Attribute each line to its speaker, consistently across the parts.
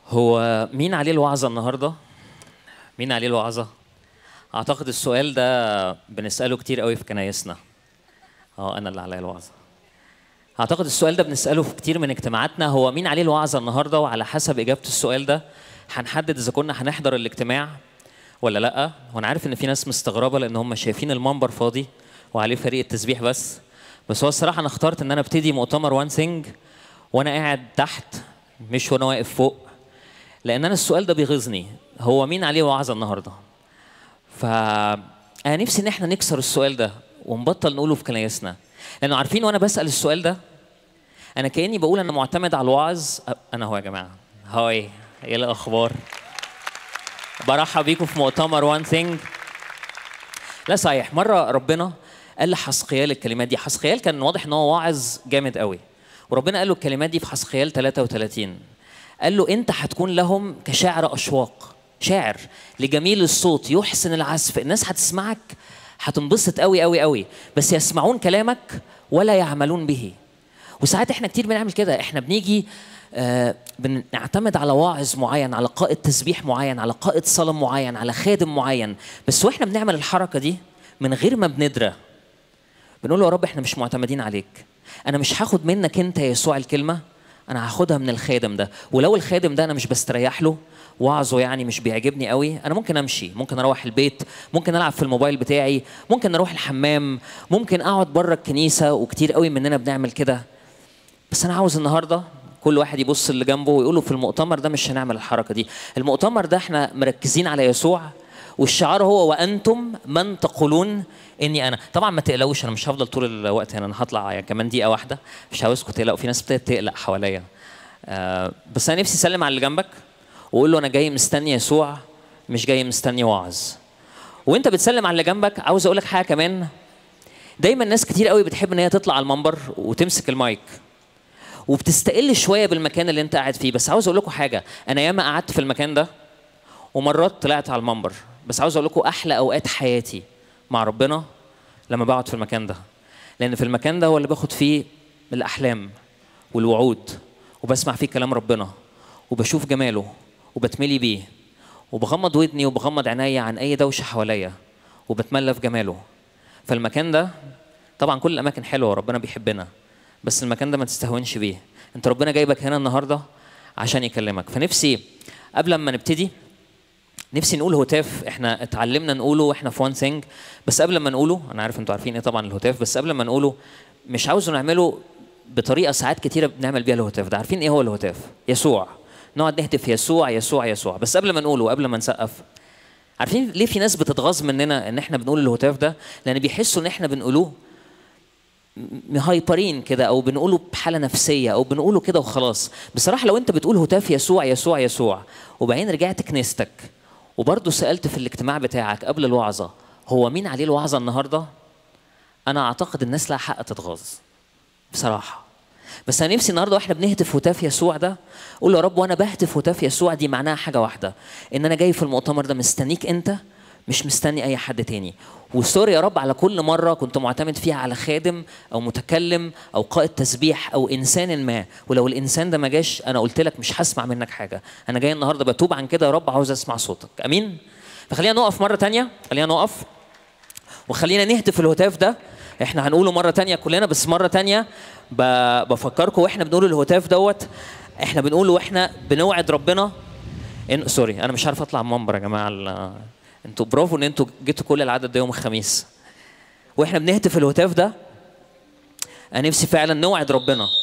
Speaker 1: هو مين عليه الوعظة النهاردة؟ مين عليه الوعظة؟ أعتقد السؤال ده بنسأله كتير قوي في كنايسنا. أنا اللي عليا الوعظة. أعتقد السؤال ده بنسأله في كتير من اجتماعاتنا، هو مين عليه الوعظة النهاردة؟ وعلى حسب إجابة السؤال ده هنحدد إذا كنا هنحضر الاجتماع ولا لأ. وأنا عارف إن في ناس مستغربة لأن هم شايفين المنبر فاضي وعليه فريق التسبيح بس هو الصراحة أنا اخترت إن أنا ابتدي مؤتمر وان ثينج وأنا قاعد تحت مش وأنا واقف فوق، لأن أنا السؤال ده بيغيظني، هو مين عليه وعظة النهاردة؟ فأنا نفسي إن إحنا نكسر السؤال ده ونبطل نقوله في كنايسنا، لأنه عارفين وأنا بسأل السؤال ده أنا كأني بقول أنا معتمد على الوعظ. أنا هو يا جماعة، هاي إيه الأخبار؟ برحب بيكم في مؤتمر وان ثينج. لا صحيح، مرة ربنا قال لحسقيال الكلمات دي. حسقيال كان واضح إن هو واعظ جامد قوي، وربنا قال له الكلمات دي في حسقيال 33. قال له أنت هتكون لهم كشاعر أشواق، شاعر لجميل الصوت يحسن العزف. الناس هتسمعك هتنبسط قوي قوي قوي، بس يسمعون كلامك ولا يعملون به. وساعات احنا كتير بنعمل كده، احنا بنيجي بنعتمد على واعظ معين، على قائد تسبيح معين، على قائد صلاة معين، على خادم معين، بس واحنا بنعمل الحركة دي من غير ما بندرى بنقول له يا رب احنا مش معتمدين عليك، انا مش هاخد منك انت يا يسوع الكلمة، انا هاخدها من الخادم ده. ولو الخادم ده انا مش بستريح له، وعظه يعني مش بيعجبني قوي، انا ممكن امشي، ممكن اروح البيت، ممكن العب في الموبايل بتاعي، ممكن اروح الحمام، ممكن اقعد بره الكنيسة، وكتير قوي مننا بنعمل كده. بس انا عاوز النهارده كل واحد يبص اللي جنبه ويقول له في المؤتمر ده مش هنعمل الحركة دي. المؤتمر ده احنا مركزين على يسوع، والشعار هو وأنتم من تقولون إني أنا. طبعا ما تقلقوش، أنا مش هفضل طول الوقت هنا، أنا هطلع يعني كمان دقيقة واحدة، مش عاوزكم تقلقوا، في ناس ابتدت تقلق حواليا. بس أنا نفسي أسلم على اللي جنبك وأقول له أنا جاي مستني يسوع، مش جاي مستني وعظ. وأنت بتسلم على اللي جنبك عاوز أقول لك حاجة كمان. دايما ناس كتير قوي بتحب إن هي تطلع على المنبر وتمسك المايك وبتستقل شويه بالمكان اللي انت قاعد فيه. بس عاوز اقول لكم حاجه، انا ياما قعدت في المكان ده ومرات طلعت على المنبر، بس عاوز اقول لكم احلى اوقات حياتي مع ربنا لما بقعد في المكان ده، لان في المكان ده هو اللي باخد فيه الاحلام والوعود، وبسمع فيه كلام ربنا، وبشوف جماله وبتملي بيه، وبغمض ودني وبغمض عينيا عن اي دوشه حواليا، وبتملى في جماله. فالمكان ده طبعا كل الاماكن حلوه وربنا بيحبنا، بس المكان ده ما تستهونش بيه. انت ربنا جايبك هنا النهارده عشان يكلمك. فنفسي قبل ما نبتدي نفسي نقول هتاف احنا اتعلمنا نقوله واحنا في وان ثينج. بس قبل ما نقوله، انا عارف انتوا عارفين ايه طبعا الهتاف، بس قبل ما نقوله مش عاوزه نعمله بطريقه ساعات كتيره بنعمل بيها الهتاف ده. عارفين ايه هو الهتاف؟ يسوع، نقعد نهتف يسوع يسوع يسوع. بس قبل ما نقوله وقبل ما نسقف، عارفين ليه في ناس بتتغاظ مننا ان احنا بنقول الهتاف ده؟ لان بيحسوا ان احنا بنقولوه مهايبرين كده، او بنقوله بحاله نفسيه، او بنقوله كده وخلاص. بصراحه لو انت بتقول هتاف يسوع يسوع يسوع وبعدين رجعت كنيستك وبرضه سالت في الاجتماع بتاعك قبل الوعظه هو مين عليه الوعظه النهارده، انا اعتقد الناس لها حق تتغاظ بصراحه. بس انا نفسي النهارده واحنا بنهتف هتاف يسوع ده قول يا رب وانا بهتف هتاف يسوع دي معناها حاجه واحده، ان انا جاي في المؤتمر ده مستنيك انت، مش مستني اي حد تاني. وسوري يا رب على كل مره كنت معتمد فيها على خادم او متكلم او قائد تسبيح او انسان ما، ولو الانسان ده ما جاش انا قلت لك مش هسمع منك حاجه. انا جاي النهارده بتوب عن كده يا رب، عاوز اسمع صوتك. امين. فخلينا نقف مره تانية، خلينا نقف وخلينا نهتف الهتاف ده. احنا هنقوله مره تانية كلنا، بس مره تانية بفكركم واحنا بنقول الهتاف دوت احنا بنقوله واحنا بنوعد ربنا ان سوري انا مش عارف اطلع المنبر يا جماعه. انتوا برافو ان انتوا جيتوا كل العدد ده يوم الخميس. واحنا بنهتف الهتاف ده انا نفسي فعلا نوعد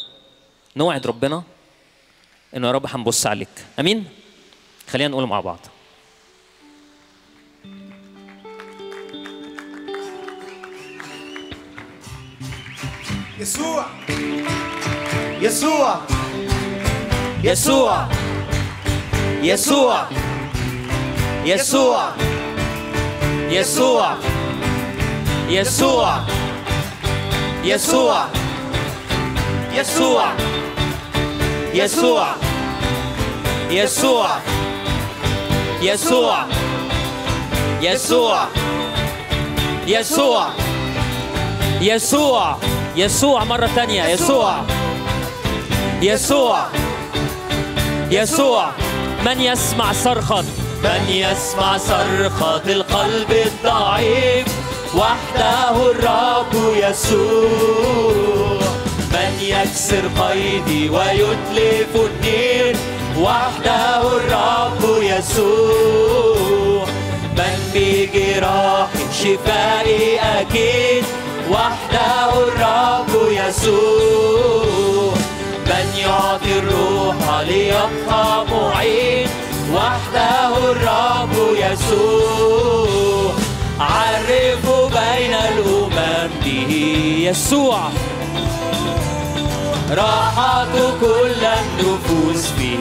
Speaker 1: ربنا انه يا رب هنبص عليك. امين. خلينا نقول مع بعض.
Speaker 2: يسوع يسوع يسوع يسوع يسوع يسوع يسوع يسوع يسوع يسوع يسوع يسوع يسوع يسوع
Speaker 1: يسوع يسوع مره ثانيه. يسوع
Speaker 2: يسوع يسوع
Speaker 1: من يسمع صرخة
Speaker 2: القلب الضعيف، وحده الرب يسوع. من يكسر قيدي ويتلف النير، وحده الرب يسوع. من بجراح شفائي أكيد، وحده الرب يسوع. من يعطي الروح ليبقى معين، وحده الرب يسوع. عرفوا بين الأمم به يسوع، راحة كل النفوس به.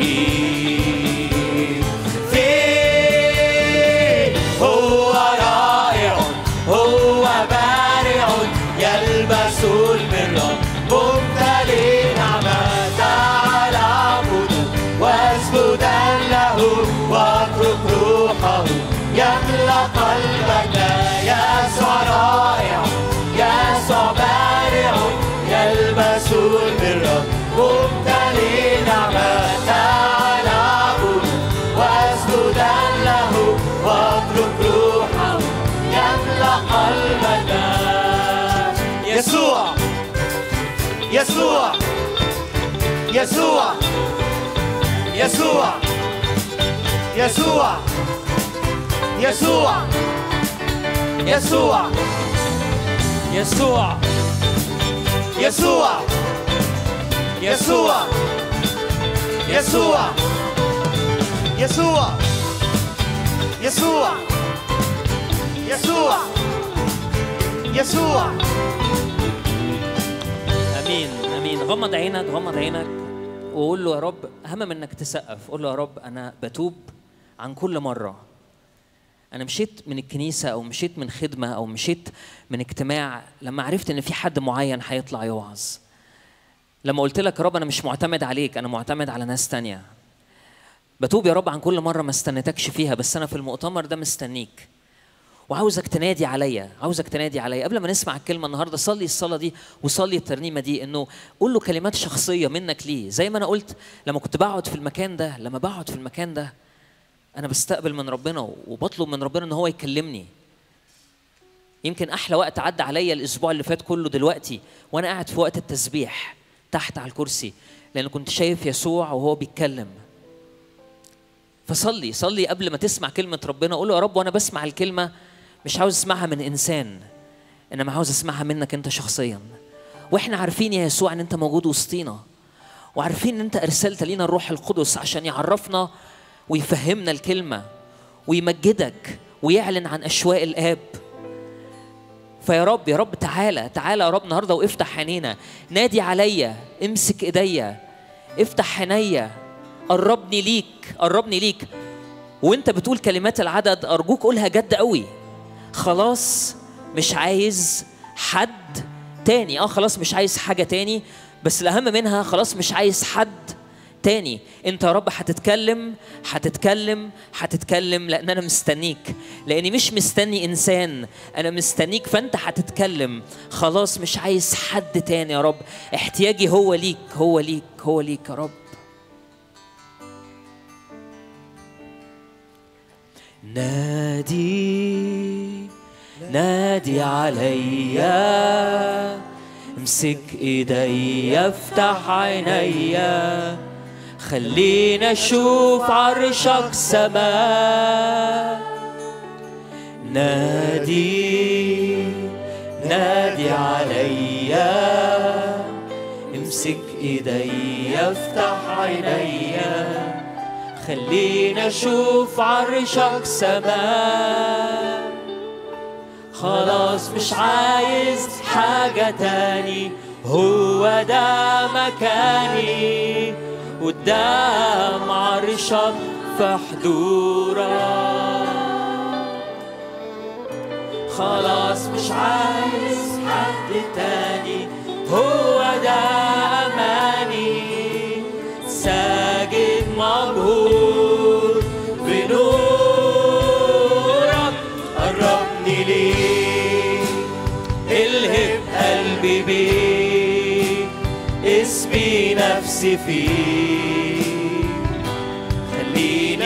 Speaker 2: هو رائع، هو بارع، يلبس البر ممتلئ نعمة. تعال اعبده واسجدا له، واترك روحه يملأ قلبك. يسوع رائع، يسوع بارع، يلبس البر ممتلئ نعمة. تعال اعبده واسجدا له، واترك روحه يملأ قلبك. يسوع يسوع يسوع يسوع يسوع يسوع يسوع
Speaker 1: يسوع
Speaker 2: يسوع يسوع يسوع يسوع يسوع يسوع يسوع.
Speaker 1: امين امين. غمض عينك، غمض عينك وقول له يا رب، اهم من انك تسقف، قول له يا رب انا بتوب عن كل مره انا مشيت من الكنيسه او مشيت من خدمه او مشيت من اجتماع لما عرفت ان في حد معين هيطلع يوعظ. لما قلت لك يا رب انا مش معتمد عليك، انا معتمد على ناس تانية. بتوب يا رب عن كل مره ما استنيتكش فيها، بس انا في المؤتمر ده مستنيك وعاوزك تنادي عليا، عاوزك تنادي عليا. قبل ما نسمع الكلمه النهارده صلي الصلاه دي وصلي الترنيمه دي، انه قول له كلمات شخصيه منك ليه. زي ما انا قلت لما كنت بقعد في المكان ده، لما بقعد في المكان ده انا بستقبل من ربنا وبطلب من ربنا ان هو يكلمني. يمكن احلى وقت عدى عليا الاسبوع اللي فات كله دلوقتي وانا قاعد في وقت التسبيح تحت على الكرسي، لان كنت شايف يسوع وهو بيتكلم. فصلي صلي قبل ما تسمع كلمه ربنا، قول له يا رب وانا بسمع الكلمه مش عاوز اسمعها من انسان، انما عاوز اسمعها منك انت شخصيا. واحنا عارفين يا يسوع ان انت موجود وسطينا، وعارفين ان انت ارسلت لينا الروح القدس عشان يعرفنا ويفهمنا الكلمه ويمجدك ويعلن عن اشواق الاب. فيا رب يا رب تعالى تعالى يا رب النهارده وافتح عينينا، نادي عليا، امسك ايديا، افتح عينيا، قربني ليك قربني ليك. وانت بتقول كلمات العدد ارجوك قولها جد قوي. خلاص مش عايز حد تاني، خلاص مش عايز حاجة تاني، بس الأهم منها خلاص مش عايز حد تاني. انت يا رب هتتكلم هتتكلم هتتكلم، لأن أنا مستنيك، لأني مش مستني إنسان، أنا مستنيك، فأنت هتتكلم. خلاص مش عايز حد تاني يا رب، احتياجي هو ليك هو ليك هو ليك يا رب. نادي نادي عليا، امسك ايديا، افتح عينيا، خلينا اشوف عرشك سماء. نادي نادي عليا، امسك ايديا، افتح عينيا، خلينا اشوف عرشك سماء. خلاص مش عايز حاجة تاني، هو ده مكاني قدام عرشك في حضورك. خلاص مش عايز حد تاني، هو ده أماني، ساجد مبهور بنورك. قربني ليك، الهب قلبي بيك، اسمي نفسي فيك، خليني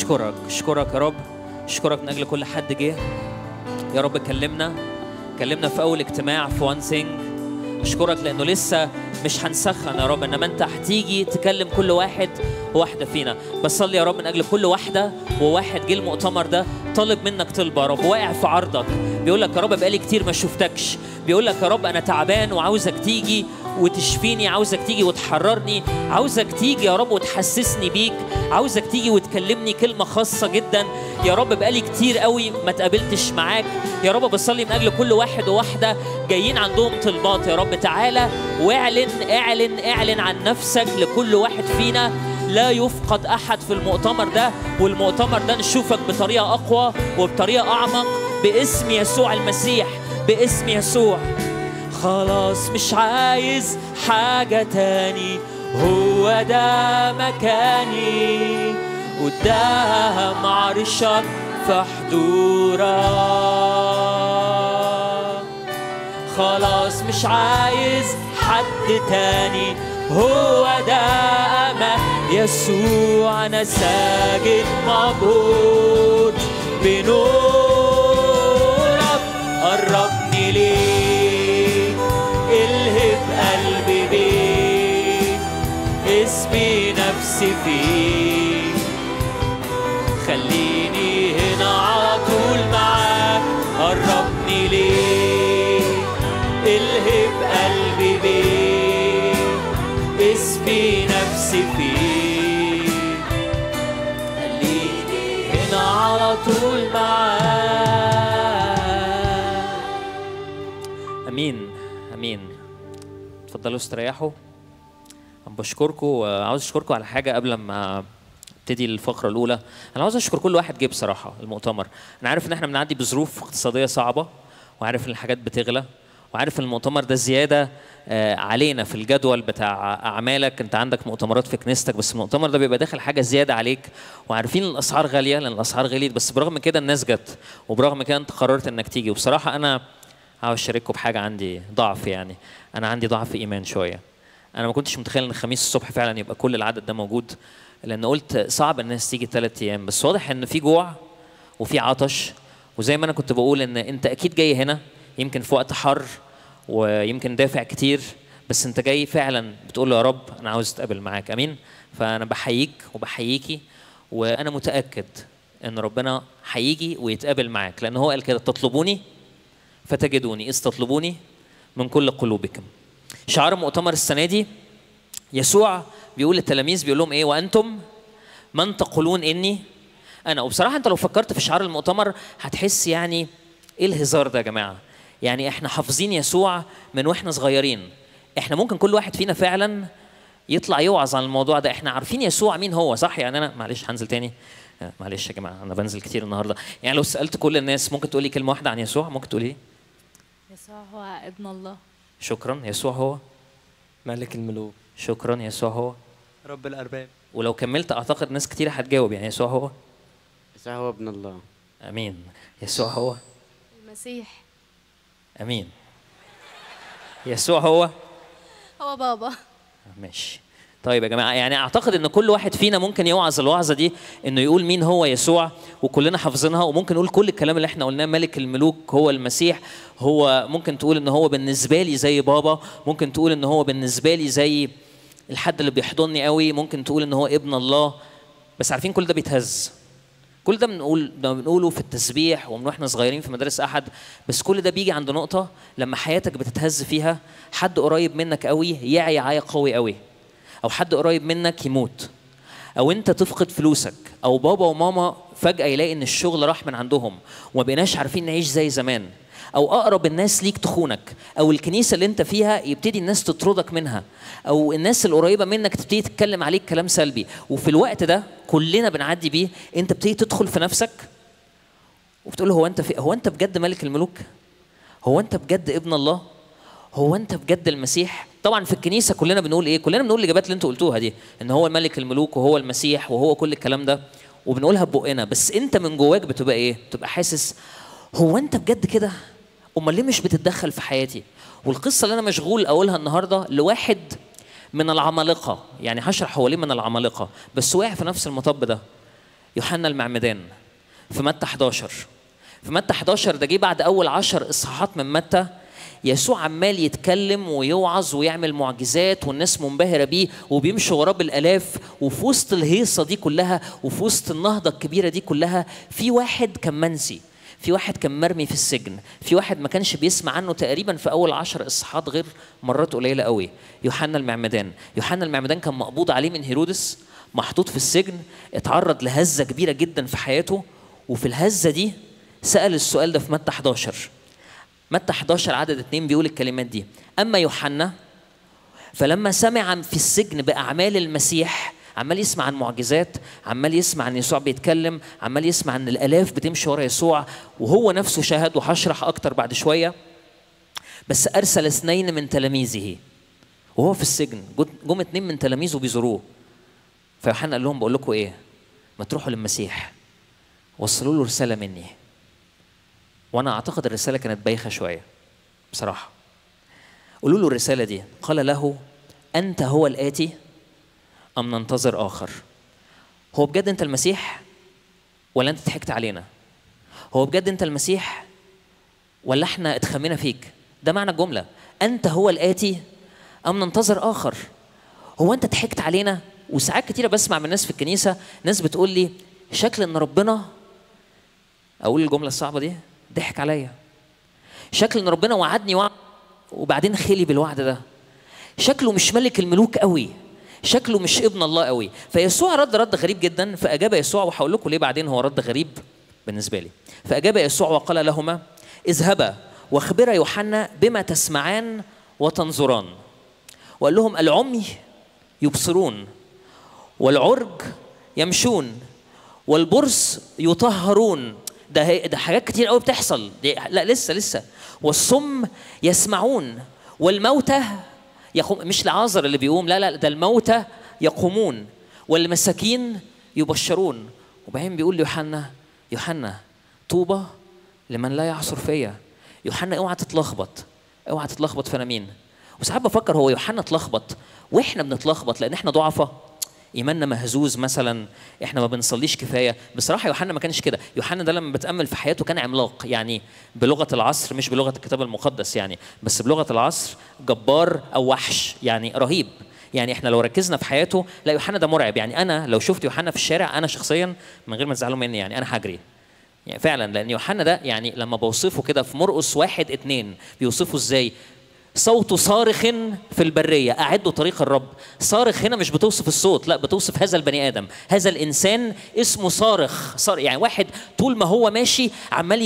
Speaker 1: اشكرك يا رب، اشكرك من اجل كل حد جه يا رب. كلمنا في اول اجتماع في وان ثينج. اشكرك لانه لسه مش هنسخن يا رب، انما انت هتيجي تكلم كل واحد وواحده فينا. بصلي يا رب من اجل كل واحده وواحد جه المؤتمر ده طالب منك طلبه يا رب، واقع في عرضك، بيقول لك يا رب بقالي كتير ما شفتكش، بيقول لك يا رب انا تعبان وعاوزك تيجي وتشفيني، عاوزك تيجي وتحررني، عاوزك تيجي يا رب وتحسسني بيك، عاوزك تيجي وتكلمني كلمة خاصة جدا يا رب. بقالي كتير قوي ما تقابلتش معاك يا رب. بصلي من أجل كل واحد وواحدة جايين عندهم طلبات يا رب. تعالى واعلن عن نفسك لكل واحد فينا. لا يفقد أحد في المؤتمر ده، والمؤتمر ده نشوفك بطريقة أقوى وبطريقة أعمق باسم يسوع المسيح، باسم يسوع. خلاص مش عايز حاجة تاني، هو ده مكاني قدام عرشك في حضورك. خلاص مش عايز حد تاني، هو ده أمان يسوع. أنا ساجد مبهور بنورك، قربني ليك، الهب قلبي بيك، اسمي نفسي فيك، خليني هنا على طول معاك. قربني ليك، الهب قلبي بيك، اسمي نفسي فيك، خليني هنا على طول معاك. امين امين. اتفضلوا استريحوا. بشكركم، وعاوز اشكركم على حاجه قبل ما ابتدي الفقره الاولى. انا عاوز اشكر كل واحد جه بصراحه المؤتمر. انا عارف ان احنا بنعدي بظروف اقتصاديه صعبه، وعارف ان الحاجات بتغلى، وعارف ان المؤتمر ده زياده علينا في الجدول بتاع اعمالك. انت عندك مؤتمرات في كنيستك، بس المؤتمر ده بيبقى داخل حاجه زياده عليك، وعارفين الاسعار غاليه لان الاسعار غليت، بس برغم كده الناس جت، وبرغم كده انت قررت انك تيجي. وبصراحه انا عاوز اشارككم بحاجه، عندي ضعف، يعني انا عندي ضعف ايمان شويه. انا ما كنتش متخيل ان الخميس الصبح فعلا يبقى كل العدد ده موجود، لان قلت صعب الناس تيجي 3 ايام، بس واضح ان في جوع وفي عطش. وزي ما انا كنت بقول ان انت اكيد جاي هنا يمكن في وقت حر ويمكن دافع كتير، بس انت جاي فعلا بتقول له يا رب انا عاوز اتقابل معاك. امين. فانا بحييك وبحييكي، وانا متاكد ان ربنا هيجي ويتقابل معاك، لان هو قال كده تطلبوني فتجدوني اذ تطلبوني من كل قلوبكم. شعار مؤتمر السنه دي يسوع بيقول للتلاميذ، بيقول لهم ايه؟ وانتم من تقولون اني انا. وبصراحه انت لو فكرت في شعار المؤتمر هتحس يعني ايه الهزار ده يا جماعه؟ يعني احنا حافظين يسوع من واحنا صغيرين. احنا ممكن كل واحد فينا فعلا يطلع يوعظ عن الموضوع ده. احنا عارفين يسوع مين هو، صح؟ يعني انا معلش هنزل تاني، معلش يا جماعه انا بنزل كتير النهارده. يعني لو سالت كل الناس ممكن تقولي كلمه واحده عن يسوع، ممكن تقولي ايه؟
Speaker 3: يسوع هو ابن الله.
Speaker 1: شكرا. يسوع هو
Speaker 4: ملك الملوك.
Speaker 1: شكرا. يسوع هو
Speaker 4: رب الأرباب.
Speaker 1: ولو كملت اعتقد ناس كتير هتجاوب. يعني يسوع هو
Speaker 5: يسوع هو ابن الله.
Speaker 1: امين. يسوع هو
Speaker 3: المسيح.
Speaker 1: امين. يسوع هو
Speaker 3: بابا.
Speaker 1: ماشي. طيب يا جماعه، يعني اعتقد ان كل واحد فينا ممكن يوعظ الوعظه دي انه يقول مين هو يسوع، وكلنا حافظينها. وممكن نقول كل الكلام اللي احنا قلناه، ملك الملوك هو المسيح. هو ممكن تقول ان هو بالنسبه لي زي بابا، ممكن تقول ان هو بالنسبه لي زي الحد اللي بيحضني قوي، ممكن تقول ان هو ابن الله. بس عارفين كل ده بيتهز. كل ده بنقوله في التسبيح ومن واحنا صغيرين في مدارس احد، بس كل ده بيجي عند نقطه لما حياتك بتتهز فيها، حد قريب منك قوي يعي عيا قوي قوي، او حد قريب منك يموت، او انت تفقد فلوسك، او بابا وماما فجاه يلاقي ان الشغل راح من عندهم وما بقيناش عارفين نعيش زي زمان، او اقرب الناس ليك تخونك، او الكنيسه اللي انت فيها يبتدي الناس تطردك منها، او الناس القريبه منك تبتدي تتكلم عليك كلام سلبي. وفي الوقت ده كلنا بنعدي بيه، انت بتبتدي تدخل في نفسك وبتقول هو انت بجد ملك الملوك؟ هو انت بجد ابن الله؟ هو انت بجد المسيح؟ طبعا في الكنيسه كلنا بنقول ايه؟ كلنا بنقول الاجابات اللي انتوا قلتوها دي، ان هو ملك الملوك وهو المسيح وهو كل الكلام ده، وبنقولها ببقنا. بس انت من جواك بتبقى ايه؟ بتبقى حاسس هو انت بجد كده؟ امال ليه مش بتتدخل في حياتي؟ والقصه اللي انا مشغول اقولها النهارده لواحد من العمالقه، يعني هشرح هو ليه من العمالقه، بس واقع في نفس المطب ده. يوحنا المعمدان في متى 11. في متى 11 ده جه بعد أول 10 إصحاحات من متى. يسوع عمال يتكلم ويوعظ ويعمل معجزات والناس منبهرة بيه وبيمشي وراه بالآلاف. وفي وسط الهيصة دي كلها وفي وسط النهضة الكبيرة دي كلها في واحد كان منسي، في واحد كان مرمي في السجن، في واحد ما كانش بيسمع عنه تقريبا في أول 10 إصحاحات غير مرات قليلة قوي. يوحنا المعمدان. يوحنا المعمدان كان مقبوض عليه من هيرودس، محطوط في السجن، اتعرض لهزة كبيرة جدا في حياته. وفي الهزة دي سأل السؤال ده في متى 11. متى 11 عدد 2 بيقول الكلمات دي: أما يوحنا فلما سمع في السجن بأعمال المسيح، عمال يسمع عن معجزات، عمال يسمع عن يسوع بيتكلم، عمال يسمع عن الآلاف بتمشي ورا يسوع، وهو نفسه شاهد، وهشرح أكتر بعد شوية. بس أرسل 2 من تلاميذه وهو في السجن. جم 2 من تلاميذه بيزوروه. فيوحنا قال لهم: بقول لكم إيه؟ ما تروحوا للمسيح وصلوا له رسالة مني. وأنا أعتقد الرسالة كانت بايخة شوية بصراحة. قولوا له الرسالة دي. قال له: أنت هو الآتي أم ننتظر آخر؟ هو بجد أنت المسيح ولا أنت ضحكت علينا؟ هو بجد أنت المسيح ولا إحنا اتخمينا فيك؟ ده معنى الجملة. أنت هو الآتي أم ننتظر آخر؟ هو أنت ضحكت علينا؟ وساعات كتيرة بسمع من ناس في الكنيسة ناس بتقول لي شكل إن ربنا، أقول الجملة الصعبة دي، ضحك عليا. شكل إن ربنا وعدني وعد وبعدين خلي بالوعد ده. شكله مش ملك الملوك قوي، شكله مش ابن الله قوي. فيسوع رد غريب جدا. فأجاب يسوع، وهقول لكم ليه بعدين هو رد غريب بالنسبة لي. فأجاب يسوع وقال لهما: اذهبا واخبرا يوحنا بما تسمعان وتنظران. وقال لهم: العمي يبصرون، والعرج يمشون، والبرص يطهرون. ده حاجات كتير قوي بتحصل. لا لسه. والصم يسمعون، والموتى يقوم. مش لعازر اللي بيقوم، لا ده الموتى يقومون، والمساكين يبشرون. وبعدين بيقول ليوحنا: يوحنا طوبى لمن لا يعصر فيا. يوحنا اوعى تتلخبط فانا مين. وساعات بفكر هو يوحنا اتلخبط واحنا بنتلخبط لان احنا ضعفة، ايماننا مهزوز مثلا، احنا ما بنصليش كفايه. بصراحه يوحنا ما كانش كده. يوحنا ده لما بتامل في حياته كان عملاق، يعني بلغه العصر، مش بلغه الكتاب المقدس يعني، بس بلغه العصر جبار او وحش، يعني رهيب. يعني احنا لو ركزنا في حياته، لا يوحنا ده مرعب. يعني انا لو شفت يوحنا في الشارع انا شخصيا، من غير ما تزعلوا مني، يعني انا هجري يعني فعلا. لان يوحنا ده يعني لما بوصفه كده في مرقس 1:2 بيوصفه ازاي؟ صوت صارخ في البرية أعدوا طريق الرب. صارخ هنا مش بتوصف الصوت، لا بتوصف هذا البني آدم، هذا الإنسان اسمه صارخ. يعني واحد طول ما هو ماشي عمال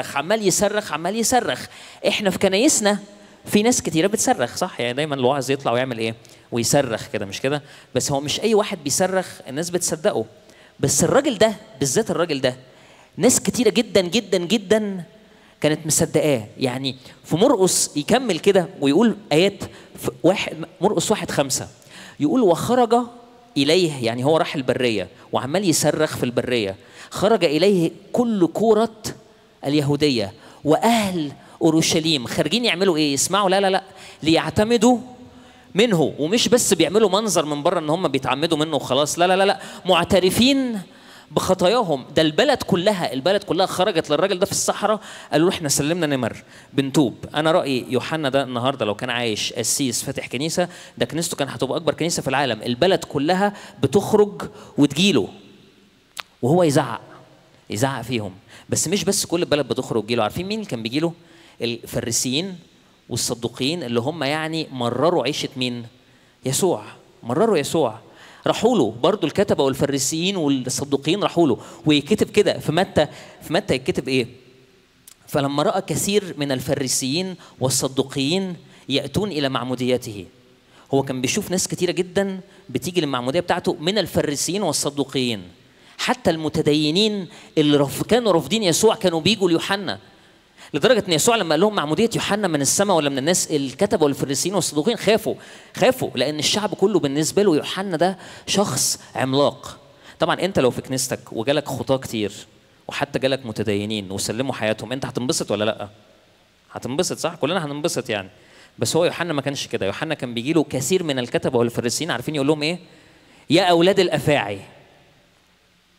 Speaker 1: يصرخ. إحنا في كنايسنا في ناس كتيرة بتصرخ، صح؟ يعني دايما الواعظ يطلع ويعمل إيه؟ ويصرخ كده، مش كده؟ بس هو مش أي واحد بيصرخ الناس بتصدقه. بس الراجل ده بالذات، الراجل ده ناس كتيرة جدا جدا جدا كانت مصدقاه. يعني في مرقس يكمل كده ويقول آيات في مرقس 1:5 يقول: وخرج إليه، يعني هو راح البرية وعمال يصرخ في البرية، خرج إليه كل كورة اليهودية وأهل أورشليم. خارجين يعملوا إيه؟ يسمعوا؟ لا ليعتمدوا منه. ومش بس بيعملوا منظر من بره ان هم بيتعمدوا منه وخلاص، لا معترفين بخطاياهم. ده البلد كلها خرجت للراجل ده في الصحراء، قالوا له: احنا سلمنا نمر بنتوب. انا رايي يوحنا ده النهارده لو كان عايش قسيس فاتح كنيسه، ده كنيسته كان هتبقى اكبر كنيسه في العالم. البلد كلها بتخرج وتجيله وهو يزعق فيهم. بس مش بس كل البلد بتخرج وتجيله. عارفين مين اللي كان بيجيله؟ الفريسيين والصدوقيين، اللي هم يعني مرروا عيشه مين؟ يسوع. مرروا يسوع، راحوا له برضو الكتبة والفريسيين والصدوقيين راحوا له. ويكتب كده في متى يكتب ايه؟ فلما رأى كثير من الفريسيين والصدوقيين يأتون إلى معموديته. هو كان بيشوف ناس كتيرة جدا بتيجي للمعمودية بتاعته من الفريسيين والصدوقيين. حتى المتدينين اللي كانوا رافضين يسوع كانوا بيجوا ليوحنا، لدرجة ان يسوع لما قال لهم معمودية يوحنا من السماء ولا من الناس، الكتبة والفريسيين والصدوقيين خافوا لأن الشعب كله بالنسبة له يوحنا ده شخص عملاق. طبعا انت لو في كنيستك وجالك خطاة كتير وحتى جالك متدينين وسلموا حياتهم، انت هتنبسط ولا لا؟ هتنبسط، صح؟ كلنا هننبسط يعني. بس هو يوحنا ما كانش كده. يوحنا كان بيجي له كثير من الكتبة والفريسيين، عارفين يقول لهم ايه؟ يا أولاد الأفاعي.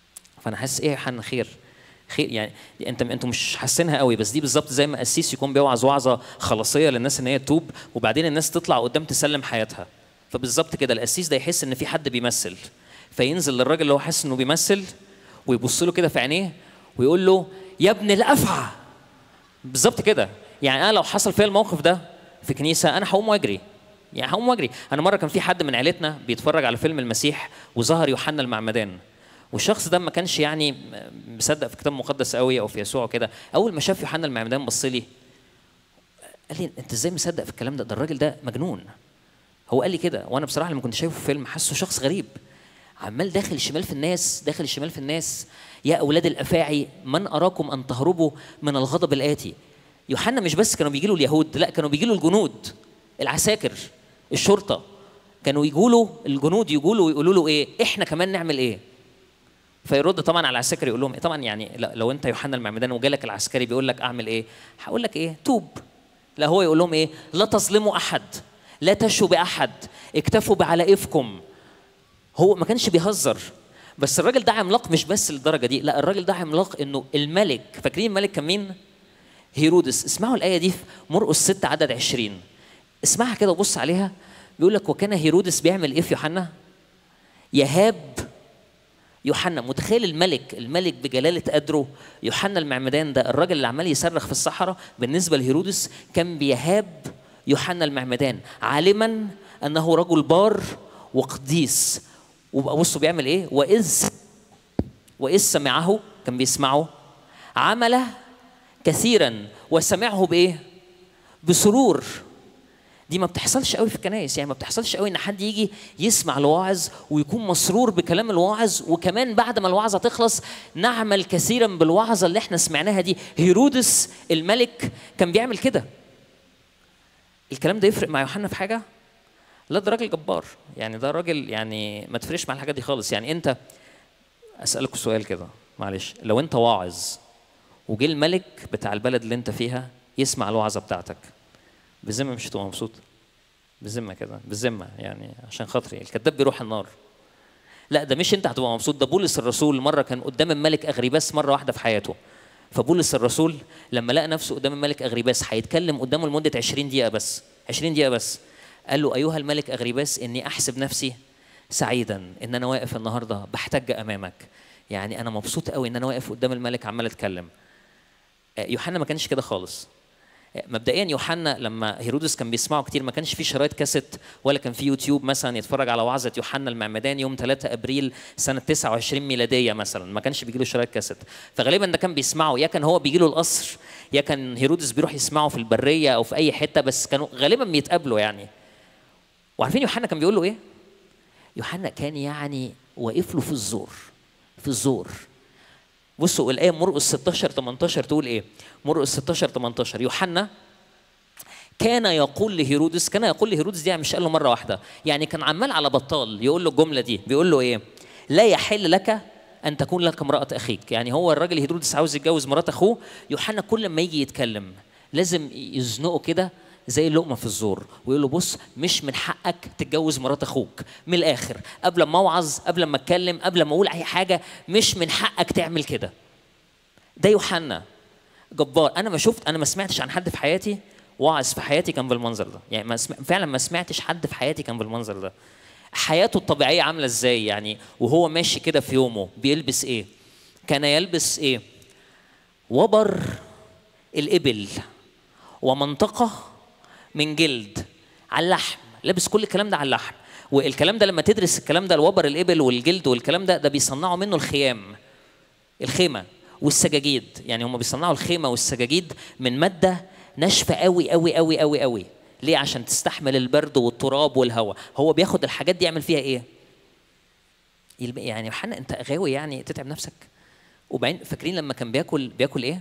Speaker 1: فانا حاسس ايه يا يوحنا خير يعني انتوا مش حاسينها قوي، بس دي بالظبط زي ما قسيس يكون بيوعظ وعظه خلاصيه للناس ان هي تتوب، وبعدين الناس تطلع قدام تسلم حياتها. فبالظبط كده القسيس ده يحس ان في حد بيمثل، فينزل للراجل اللي هو حاسس انه بيمثل ويبص له كده في عينيه ويقول له يا ابن الافعى. بالظبط كده. يعني انا لو حصل فيا الموقف ده في كنيسه انا هقوم واجري، يعني هقوم واجري. انا مره كان في حد من عيلتنا بيتفرج على فيلم المسيح وظهر يوحنا المعمدان، والشخص ده ما كانش يعني مصدق في الكتاب المقدس قوي او في يسوع كده. اول ما شاف يوحنا المعمدان بص لي قال لي انت ازاي مصدق في الكلام ده الراجل ده مجنون. هو قال لي كده، وانا بصراحه لما كنت شايفه في فيلم حاسه شخص غريب عمال داخل شمال في الناس، داخل شمال في الناس. يا اولاد الافاعي من اراكم ان تهربوا من الغضب الاتي. يوحنا مش بس كانوا بيجي له اليهود، لا كانوا بيجي له الجنود، العساكر، الشرطه، كانوا يجوا له الجنود يجوا له ويقولوا له ايه احنا كمان نعمل ايه. فيرد طبعا على العساكر يقول لهم إيه؟ طبعا يعني لو انت يوحنا المعمدان وجالك العسكري بيقول لك اعمل ايه هقول لك ايه توب. لا هو يقول لهم ايه لا تظلموا احد، لا تشوا باحد، اكتفوا بعلائفكم. هو ما كانش بيهزر. بس الراجل ده عملاق مش بس للدرجه دي، لا الراجل ده عملاق انه الملك، فاكرين الملك كان مين؟ هيرودس. اسمعوا الايه دي في مرقس 6 عدد 20. اسمعها كده وبص عليها. بيقول لك وكان هيرودس بيعمل ايه في يوحنا؟ يهاب يوحنا. متخيل الملك بجلاله قدره يوحنا المعمدان ده الراجل اللي عمال يصرخ في الصحراء، بالنسبه لهيرودس كان بيهاب يوحنا المعمدان عالما انه رجل بار وقديس. وبصوا بيعمل ايه؟ واذ سمعه، كان بيسمعه، عمل كثيرا وسمعه بايه؟ بسرور. دي ما بتحصلش قوي في الكنائس، يعني ما بتحصلش قوي ان حد يجي يسمع الواعظ ويكون مسرور بكلام الواعظ، وكمان بعد ما الوعظه تخلص نعمل كثيرا بالوعظه اللي احنا سمعناها دي. هيرودس الملك كان بيعمل كده. الكلام ده يفرق مع يوحنا في حاجه؟ لا ده راجل جبار، يعني ده راجل يعني ما تفرقش مع الحاجات دي خالص. يعني انت اسالك سؤال كده معلش، لو انت واعظ وجه الملك بتاع البلد اللي انت فيها يسمع الوعظه بتاعتك، بالذمه مش هتبقى مبسوط؟ بالذمه كده، بالذمه يعني عشان خاطري الكذاب بيروح النار. لا ده مش انت هتبقى مبسوط، ده بولس الرسول مره كان قدام الملك اغريباس مره واحده في حياته. فبولس الرسول لما لقى نفسه قدام الملك اغريباس هيتكلم قدامه لمده 20 دقيقه بس، 20 دقيقه بس، قال له ايها الملك اغريباس اني احسب نفسي سعيدا ان انا واقف النهارده بحتج امامك. يعني انا مبسوط قوي ان انا واقف قدام الملك عمال اتكلم. يوحنا ما كانش كده خالص. مبدئيا يوحنا لما هيرودس كان بيسمعه كتير ما كانش في شرايط كاسيت ولا كان في يوتيوب مثلا يتفرج على وعظه يوحنا المعمدان يوم 3 ابريل سنه 29 ميلاديه مثلا، ما كانش بيجي له شرايط كاسيت. فغالبا ده كان بيسمعه يا كان هو بيجي له القصر يا كان هيرودس بيروح يسمعه في البريه او في اي حته، بس كانوا غالبا بيتقابلوا يعني. وعارفين يوحنا كان بيقول له ايه؟ يوحنا كان يعني واقف له في الزور، في الزور. بصوا الايه مرقس 16 18 تقول ايه؟ مرقس 16 18 يوحنا كان يقول لهيرودس، كان يقول لهيرودس دي مش قال له مره واحده، يعني كان عمال على بطال يقول له الجمله دي. بيقول له ايه؟ لا يحل لك ان تكون لك امراه اخيك. يعني هو الراجل هيرودس عاوز يتجوز مرات اخوه، يوحنا كل ما يجي يتكلم لازم يزنقه كده زي اللقمه في الزور ويقول له بص مش من حقك تتجوز مرات اخوك، من الاخر قبل ما اوعظ قبل ما اتكلم قبل ما اقول اي حاجه مش من حقك تعمل كده. ده يوحنا جبار. انا ما سمعتش عن حد في حياتي واعظ في حياتي كان بالمنظر ده، يعني فعلا ما سمعتش حد في حياتي كان بالمنظر ده. حياته الطبيعيه عامله ازاي يعني وهو ماشي كده في يومه؟ بيلبس ايه؟ كان يلبس ايه؟ وبر الابل ومنطقه من جلد على اللحم، لابس كل الكلام ده على اللحم. والكلام ده لما تدرس الكلام ده الوبر الابل والجلد والكلام ده بيصنعوا منه الخيمه والسجاجيد. يعني هم بيصنعوا الخيمه والسجاجيد من ماده ناشفه قوي قوي قوي قوي قوي. ليه؟ عشان تستحمل البرد والتراب والهواء. هو بياخد الحاجات دي يعمل فيها ايه؟ يعني يوحنا انت غاوي يعني تتعب نفسك؟ وبعدين فاكرين لما كان بياكل ايه؟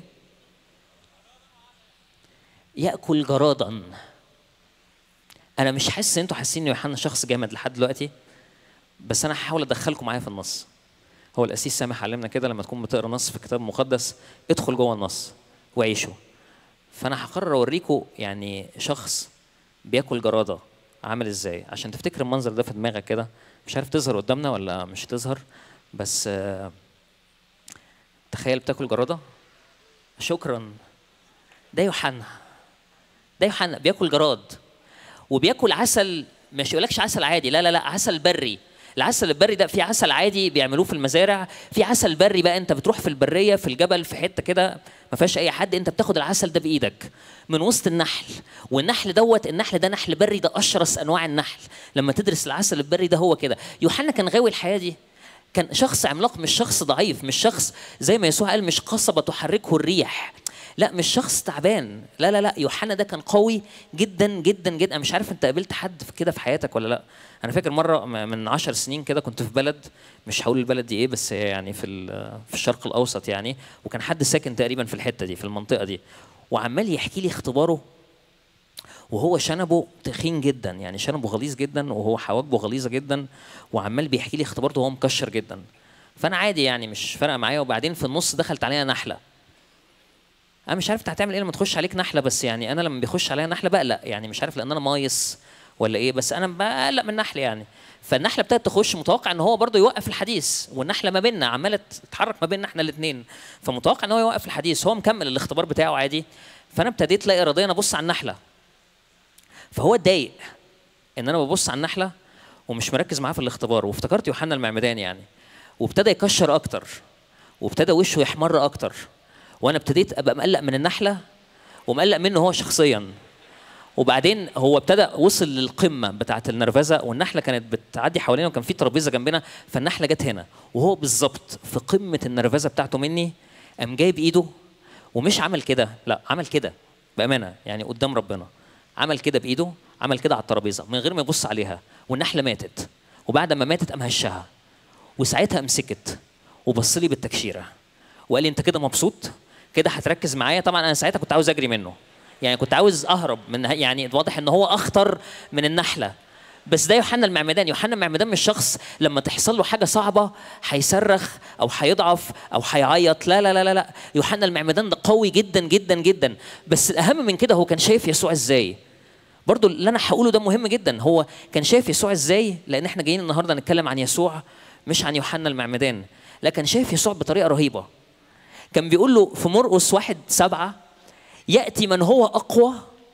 Speaker 1: ياكل جرادا. انا مش حاسس ان انتوا حاسين ان يوحنا شخص جامد لحد دلوقتي، بس انا هحاول ادخلكم معايا في النص. هو القسيس سامح علمنا كده لما تكون بتقرا نص في الكتاب المقدس ادخل جوه النص وعيشه. فانا هقرر اوريكم يعني شخص بياكل جراده عامل ازاي عشان تفتكر المنظر ده في دماغك كده. مش عارف تظهر قدامنا ولا مش تظهر، بس تخيل بتاكل جرادة. شكرا. ده يوحنا، ده يوحنا بياكل جراد وبياكل عسل. مش يقولكش عسل عادي، لا لا لا، عسل بري. العسل البري ده في عسل عادي بيعملوه في المزارع، في عسل بري بقى انت بتروح في البريه في الجبل في حته كده ما فيهاش اي حد، انت بتاخد العسل ده بايدك من وسط النحل. والنحل دوت، النحل ده نحل بري، ده اشرس انواع النحل. لما تدرس العسل البري ده هو كده. يوحنا كان غاوي الحياه دي، كان شخص عملاق، مش شخص ضعيف، مش شخص زي ما يسوع قال مش قصبه تحركه الريح، لا مش شخص تعبان، لا لا لا. يوحنا ده كان قوي جدا جدا جدا. مش عارف انت قابلت حد كده في حياتك ولا لا. انا فاكر مره من 10 سنين كده كنت في بلد، مش هقول البلد دي ايه، بس يعني في الشرق الاوسط يعني، وكان حد ساكن تقريبا في الحته دي في المنطقه دي، وعمال يحكي لي اختباره. وهو شنبه تخين جدا، يعني شنبه غليظ جدا، وهو حواجبه غليظه جدا، وعمال بيحكي لي اختبارته وهو مكشر جدا. فانا عادي يعني مش فارقه معايا. وبعدين في النص دخلت علينا نحله. انا مش عارف انت هتعمل ايه لما تخش عليك نحله، بس يعني انا لما بيخش عليا نحله بقلق، يعني مش عارف لان انا مايص ولا ايه، بس انا بقلق من النحل يعني. فالنحله ابتدت تخش، متوقع ان هو برضه يوقف الحديث، والنحله ما بيننا عماله تتحرك ما بيننا احنا الاثنين، فمتوقع ان هو يوقف الحديث. هو مكمل الاختبار بتاعه عادي. فانا ابتديت لا اراديا ابص على النحله، فهو اتضايق ان انا ببص على النحله ومش مركز معاه في الاختبار، وافتكرت يوحنا المعمدان يعني، وابتدى يكشر اكتر، وابتدى وشه يحمر اكتر، وانا ابتديت ابقى مقلق من النحله ومقلق منه هو شخصيا. وبعدين هو ابتدى وصل للقمه بتاعه النرفزه، والنحله كانت بتعدي حوالينا وكان في ترابيزه جنبنا، فالنحله جت هنا وهو بالظبط في قمه النرفزه بتاعته مني، قام جايب ايده ومش عمل كده، لا عمل كده بامانه يعني قدام ربنا، عمل كده بايده، عمل كده على الترابيزه من غير ما يبص عليها، والنحله ماتت. وبعد ما ماتت قام هشها، وساعتها مسكت وبص لي بالتكشيره وقال لي انت كده مبسوط؟ كده هتركز معايا؟ طبعا انا ساعتها كنت عاوز اجري منه، يعني كنت عاوز اهرب من، يعني واضح ان هو اخطر من النحله. بس ده يوحنا المعمدان. يوحنا المعمدان مش شخص لما تحصل له حاجه صعبه هيصرخ او هيضعف او هيعيط، لا لا لا لا. يوحنا المعمدان ده قوي جدا جدا جدا. بس الاهم من كده هو كان شايف يسوع ازاي. برضو اللي انا هقوله ده مهم جدا. هو كان شايف يسوع ازاي، لان احنا جايين النهارده نتكلم عن يسوع مش عن يوحنا المعمدان. لكن شايف يسوع بطريقه رهيبه. كان بيقول له في مرقس 1:7 يأتي من هو أقوى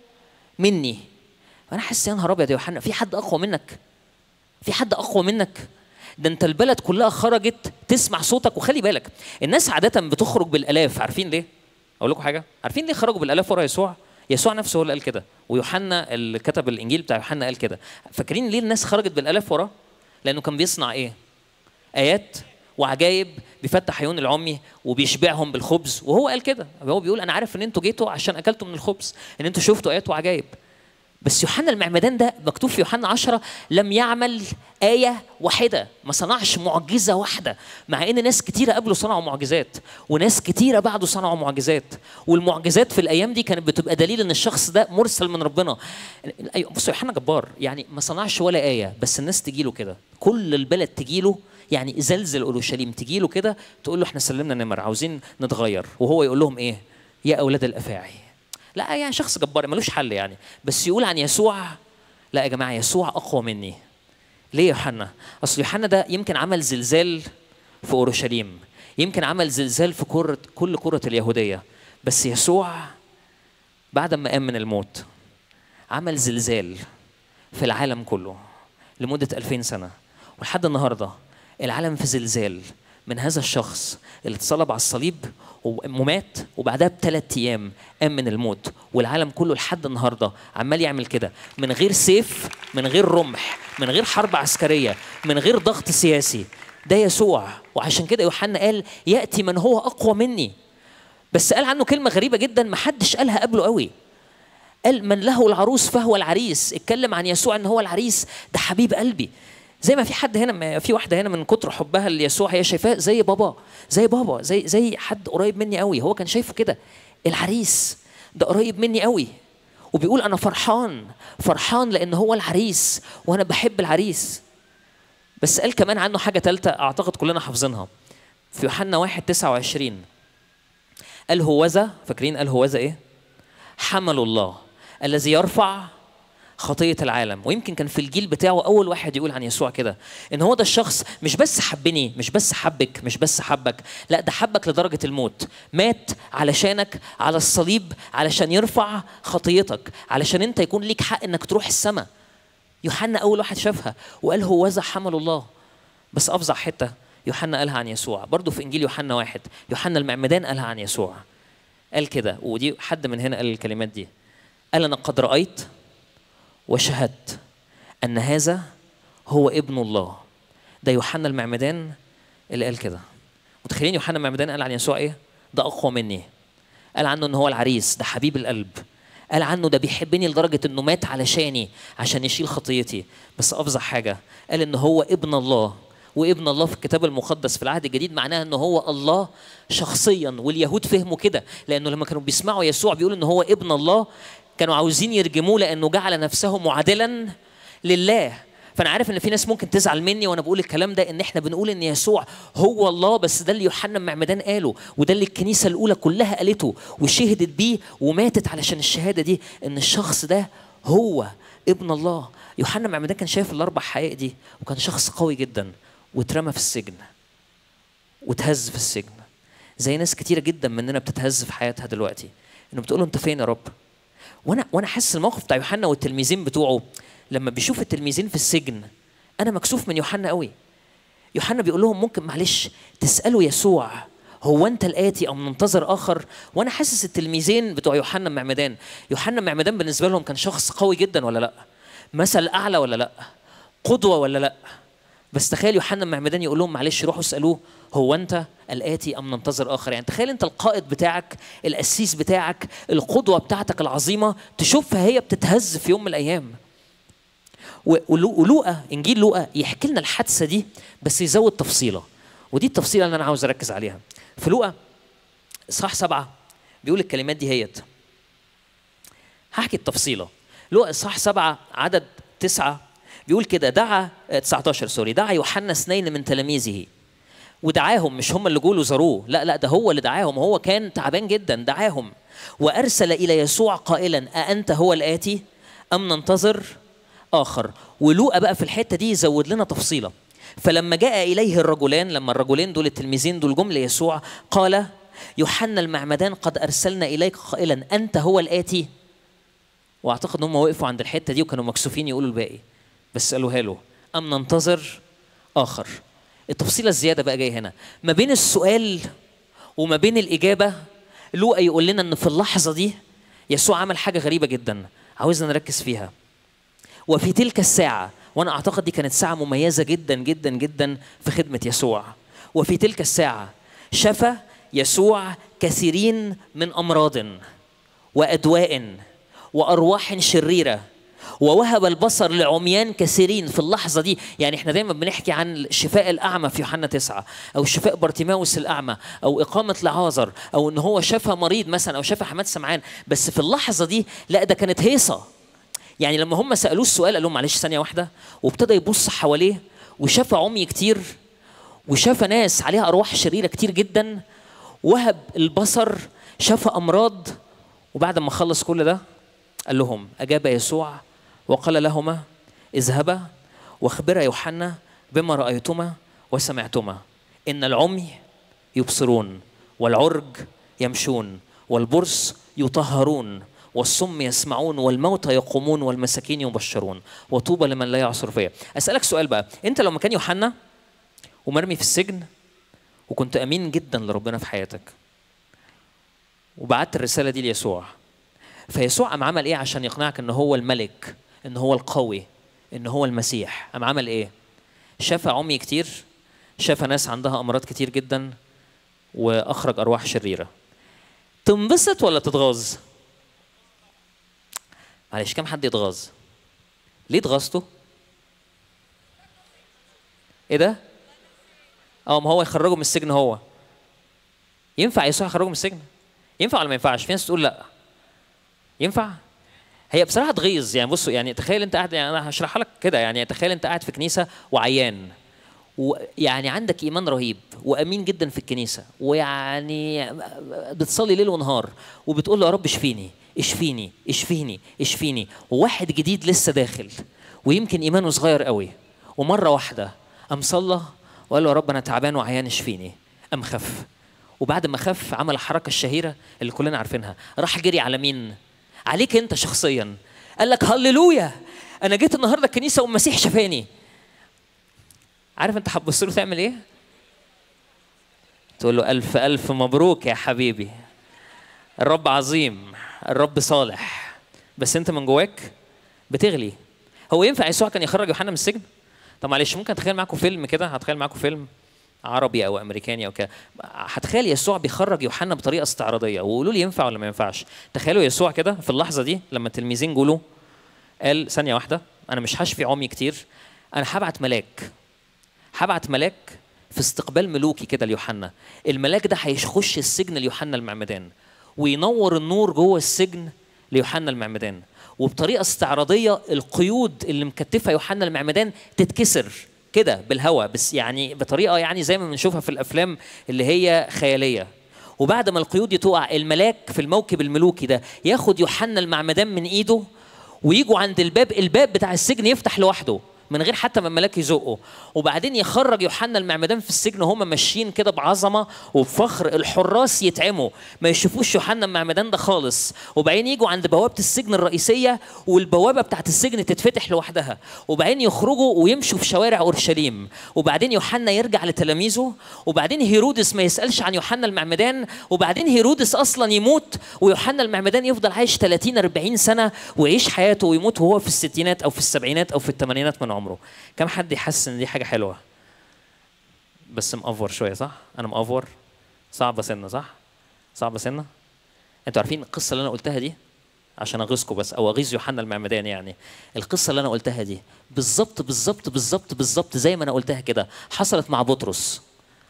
Speaker 1: مني. وأنا حاسس يا نهار أبيض يا يوحنا، في حد أقوى منك؟ في حد أقوى منك؟ ده أنت البلد كلها خرجت تسمع صوتك. وخلي بالك الناس عادة بتخرج بالآلاف، عارفين ليه؟ أقول لكم حاجة؟ عارفين ليه خرجوا بالآلاف ورا يسوع؟ يسوع نفسه هو اللي قال كده، ويوحنا اللي كتب الإنجيل بتاع يوحنا قال كده. فاكرين ليه الناس خرجت بالآلاف وراه؟ لأنه كان بيصنع إيه؟ آيات وعجائب، بيفتح عيون العمي وبيشبعهم بالخبز. وهو قال كده، هو بيقول انا عارف ان انتوا جيتوا عشان اكلتوا من الخبز، ان انتوا شفتوا ايات وعجائب. بس يوحنا المعمدان ده مكتوب في يوحنا 10 لم يعمل آية واحدة، ما صنعش معجزة واحدة، مع ان ناس كتيرة قبله صنعوا معجزات، وناس كتيرة بعده صنعوا معجزات. والمعجزات في الايام دي كانت بتبقى دليل ان الشخص ده مرسل من ربنا. بصوا يوحنا جبار، يعني ما صنعش ولا آية، بس الناس تجيله كده، كل البلد تجيله، يعني زلزل اورشليم تجيله كده تقول له احنا سلمنا نمر عاوزين نتغير، وهو يقول لهم ايه؟ يا اولاد الافاعي. لا يعني شخص جبار ملوش حل يعني. بس يقول عن يسوع لا يا جماعه يسوع اقوى مني. ليه يوحنا؟ اصل يوحنا ده يمكن عمل زلزال في اورشليم، يمكن عمل زلزال في كل قرى اليهوديه، بس يسوع بعد ما قام من الموت عمل زلزال في العالم كله لمده 2000 سنه، ولحد النهارده العالم في زلزال من هذا الشخص اللي اتصلب على الصليب ومات، وبعدها ب3 أيام قام من الموت. والعالم كله لحد النهارده عمال يعمل كده من غير سيف، من غير رمح، من غير حرب عسكريه، من غير ضغط سياسي. ده يسوع. وعشان كده يوحنا قال يأتي من هو أقوى مني. بس قال عنه كلمة غريبة جدا ما حدش قالها قبله قوي. قال من له العروس فهو العريس. اتكلم عن يسوع ان هو العريس، ده حبيب قلبي. زي ما في حد هنا، في واحده هنا من كتر حبها ليسوع هي شايفاه زي بابا، زي بابا، زي حد قريب مني قوي. هو كان شايفه كده، العريس ده قريب مني قوي، وبيقول انا فرحان لان هو العريس وانا بحب العريس. بس قال كمان عنه حاجه ثالثه اعتقد كلنا حافظينها في يوحنا 1:29. قال هوذا، فاكرين قال هوذا ايه؟ حمل الله الذي يرفع خطية العالم. ويمكن كان في الجيل بتاعه أول واحد يقول عن يسوع كده، إن هو ده الشخص مش بس حبني، مش بس حبك، مش بس حبك، لا ده حبك لدرجة الموت، مات علشانك على الصليب علشان يرفع خطيتك، علشان أنت يكون ليك حق إنك تروح السماء. يوحنا أول واحد شافها وقال هوذا حمل الله. بس أفظع حتة يوحنا قالها عن يسوع برضو في إنجيل يوحنا 1، يوحنا المعمدان قالها عن يسوع. قال كده، ودي حد من هنا قال الكلمات دي، قال أنا قد رأيت وشهدت أن هذا هو ابن الله. ده يوحنا المعمدان اللي قال كده. متخيلين يوحنا المعمدان قال عن يسوع إيه؟ ده أقوى مني. قال عنه إن هو العريس، ده حبيب القلب. قال عنه ده بيحبني لدرجة إنه مات علشاني عشان يشيل خطيتي. بس أفظع حاجة قال إن هو ابن الله. وابن الله في الكتاب المقدس في العهد الجديد معناها إنه هو الله شخصيا. واليهود فهموا كده، لأنه لما كانوا بيسمعوا يسوع بيقول إنه هو ابن الله كانوا عاوزين يرجموه لأنه جعل نفسه معادلا لله. فأنا عارف إن في ناس ممكن تزعل مني وأنا بقول الكلام ده، إن إحنا بنقول إن يسوع هو الله، بس ده اللي يوحنا المعمدان قاله، وده اللي الكنيسة الأولى كلها قالته وشهدت بيه وماتت علشان الشهادة دي، إن الشخص ده هو ابن الله. يوحنا المعمدان كان شايف الأربع حقائق دي، وكان شخص قوي جدا، واترمى في السجن وتهز في السجن زي ناس كتيرة جدا مننا بتتهز في حياتها دلوقتي، إنه بتقول له أنت فين يا رب؟ وأنا حاسس الموقف بتاع يوحنا والتلميذين بتوعه لما بيشوف التلميذين في السجن. أنا مكسوف من يوحنا قوي. يوحنا بيقول لهم ممكن معلش تسألوا يسوع هو أنت الآتي أو ننتظر آخر؟ وأنا حاسس التلميذين بتوع يوحنا المعمدان، يوحنا المعمدان بالنسبة لهم كان شخص قوي جدا ولا لأ؟ مثل أعلى ولا لأ؟ قدوة ولا لأ؟ بس تخيل يوحنا المعمدان يقول لهم معلش روحوا اسألوه هو أنت الآتي أم ننتظر آخر؟ يعني تخيل أنت القائد بتاعك، الأسيس بتاعك، القدوة بتاعتك العظيمة، تشوفها هي بتتهز في يوم من الأيام. ولوقا، إنجيل لوقا يحكي لنا الحادثة دي بس يزود تفصيلة، ودي التفصيلة اللي أنا عاوز أركز عليها. في لوقا إصحاح 7 بيقول الكلمات دي هيت. هحكي التفصيلة. لوقا إصحاح 7 عدد 9 بيقول كده، دعا 19 دعا يوحنا 2 من تلاميذه. ودعاهم، مش هم اللي جولوا زاروه، لا ده هو اللي دعاهم، هو كان تعبان جدا دعاهم. وأرسل إلى يسوع قائلا أأنت هو الآتي أم ننتظر آخر؟ ولوقا بقى في الحتة دي يزود لنا تفصيلة. فلما جاء إليه الرجلان، لما الرجلين دول التلميذين دول جم ليسوع، قال يوحنا المعمدان قد أرسلنا إليك قائلا أنت هو الآتي. وأعتقد أنهم وقفوا عند الحتة دي وكانوا مكسوفين يقولوا الباقي، بس قالوها له أم ننتظر آخر. التفصيلة الزيادة بقى جاي هنا ما بين السؤال وما بين الإجابة. لوقا يقول لنا أن في اللحظة دي يسوع عمل حاجة غريبة جدا عاوزنا نركز فيها. وفي تلك الساعة، وأنا أعتقد دي كانت ساعة مميزة جدا جدا جدا في خدمة يسوع، وفي تلك الساعة شفى يسوع كثيرين من أمراض وأدواء وأرواح شريرة، ووهب البصر لعميان كثيرين. في اللحظة دي يعني احنا دايما بنحكي عن شفاء الأعمى في يوحنا 9، أو شفاء بارتيماوس الأعمى، أو إقامة لعازر، أو إن هو شفى مريض مثلا، أو شفى حماد سمعان. بس في اللحظة دي لا، ده كانت هيصة. يعني لما هم سألوه السؤال قال لهم معلش ثانية واحدة، وابتدى يبص حواليه وشفى عمي كتير، وشفى ناس عليها أرواح شريرة كتير جدا، وهب البصر، شفى أمراض. وبعد ما خلص كل ده قال لهم، أجاب يسوع وقال لهما اذهبا واخبرا يوحنا بما رأيتما وسمعتما، إن العمي يبصرون والعرج يمشون والبرص يطهرون والصم يسمعون والموتى يقومون والمساكين يبشرون وطوبى لمن لا يعصر فيا. أسألك سؤال بقى، أنت لو مكان يوحنا ومرمي في السجن وكنت أمين جدا لربنا في حياتك وبعت الرسالة دي ليسوع، فيسوع قام عمل إيه عشان يقنعك إن هو الملك، إن هو القوي، إن هو المسيح؟ قام عمل إيه؟ شفى عمي كتير، شفى ناس عندها أمراض كتير جدا، وأخرج أرواح شريرة. تنبسط ولا تتغاظ؟ معلش كم حد يتغاظ؟ ليه اتغاظتوا؟ ايه ده؟ ما هو يخرجه من السجن. هو ينفع يسوع يخرجه من السجن؟ ينفع ولا ما ينفعش؟ في ناس تقول لا ينفع. هي بصراحه تغيظ. يعني بصوا، يعني تخيل انت قاعد، يعني انا هشرحها لك كده، يعني تخيل انت قاعد في كنيسه وعيان، ويعني عندك ايمان رهيب وامين جدا في الكنيسه، ويعني بتصلي ليل ونهار وبتقول له يا رب اشفيني اشفيني اشفيني اشفيني، وواحد جديد لسه داخل ويمكن ايمانه صغير قوي، ومره واحده قام صلى وقال له يا رب انا تعبان وعيان اشفيني، قام خف. وبعد ما خف عمل الحركه الشهيره اللي كلنا عارفينها، راح جري على مين؟ عليك انت شخصيا. قال لك هللويا انا جيت النهارده الكنيسه والمسيح شفاني. عارف انت هتبص له تعمل ايه؟ تقول له الف الف مبروك يا حبيبي، الرب عظيم، الرب صالح، بس انت من جواك بتغلي. هو ينفع يسوع كان يخرج يوحنا من السجن؟ طب معلش ممكن اتخيل معاكم فيلم كده، هتخيل معاكم فيلم عربي او امريكاني او كده، هتخيل يسوع بيخرج يوحنا بطريقه استعراضيه، وقولوا لي ينفع ولا ما ينفعش. تخيلوا يسوع كده في اللحظه دي لما التلميذين جولوا قال ثانيه واحده انا مش هشفي عمي كتير، انا هبعت ملاك في استقبال ملوكي كده ليوحنا. الملاك ده هيخش السجن ليوحنا المعمدان وينور النور جوه السجن ليوحنا المعمدان، وبطريقه استعراضيه القيود اللي مكتفه يوحنا المعمدان تتكسر كده بالهواء، بس يعني بطريقه يعني زي ما بنشوفها في الافلام اللي هي خياليه. وبعد ما القيود دي تقع الملاك في الموكب الملوكي ده ياخد يوحنا المعمدان من ايده ويجوا عند الباب بتاع السجن يفتح لوحده من غير حتى ما الملاك يزقه، وبعدين يخرج يوحنا المعمدان في السجن وهم ماشيين كده بعظمه وبفخر، الحراس يتعموا ما يشوفوش يوحنا المعمدان ده خالص، وبعدين يجوا عند بوابه السجن الرئيسيه والبوابه بتاعت السجن تتفتح لوحدها، وبعدين يخرجوا ويمشوا في شوارع اورشليم، وبعدين يوحنا يرجع لتلاميذه، وبعدين هيرودس ما يسالش عن يوحنا المعمدان، وبعدين هيرودس اصلا يموت ويوحنا المعمدان يفضل عايش 30 40 سنه ويعيش حياته ويموت وهو في الستينات او في السبعينات او في الثمانينات من عمره. كم حد يحس ان دي حاجه حلوه؟ بس مأفور شويه صح؟ انا مأفور؟ صعبه سنه صح؟ صعبه سنه؟ انتوا عارفين القصه اللي انا قلتها دي عشان اغيظكم بس او اغيظ يوحنا المعمدان، يعني القصه اللي انا قلتها دي بالظبط بالظبط بالظبط بالظبط زي ما انا قلتها كده حصلت مع بطرس.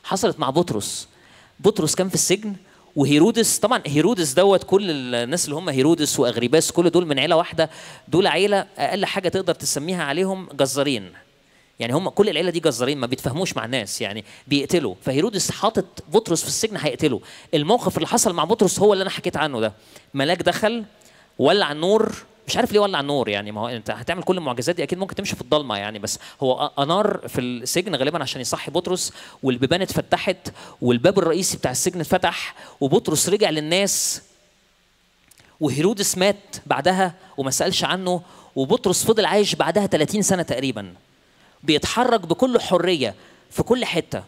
Speaker 1: بطرس كان في السجن، وهيرودس طبعا هيرودس دوت كل الناس اللي هم هيرودس واغريباس كل دول من عيله واحده، دول عيله اقل حاجه تقدر تسميها عليهم جزارين، يعني هم كل العيله دي جزارين ما بيتفهموش مع الناس يعني بيقتلوا. فهيرودس حاطط بطرس في السجن هيقتله. الموقف اللي حصل مع بطرس هو اللي انا حكيت عنه ده، ملاك دخل ولع النور، مش عارف ليه ولع النور، يعني ما هو انت هتعمل كل المعجزات دي اكيد ممكن تمشي في الضلمه يعني، بس هو انار في السجن غالبا عشان يصحي بطرس، والبيبان اتفتحت والباب الرئيسي بتاع السجن اتفتح وبطرس رجع للناس، وهيرودس مات بعدها وما سالش عنه، وبطرس فضل عايش بعدها 30 سنه تقريبا بيتحرك بكل حريه في كل حته.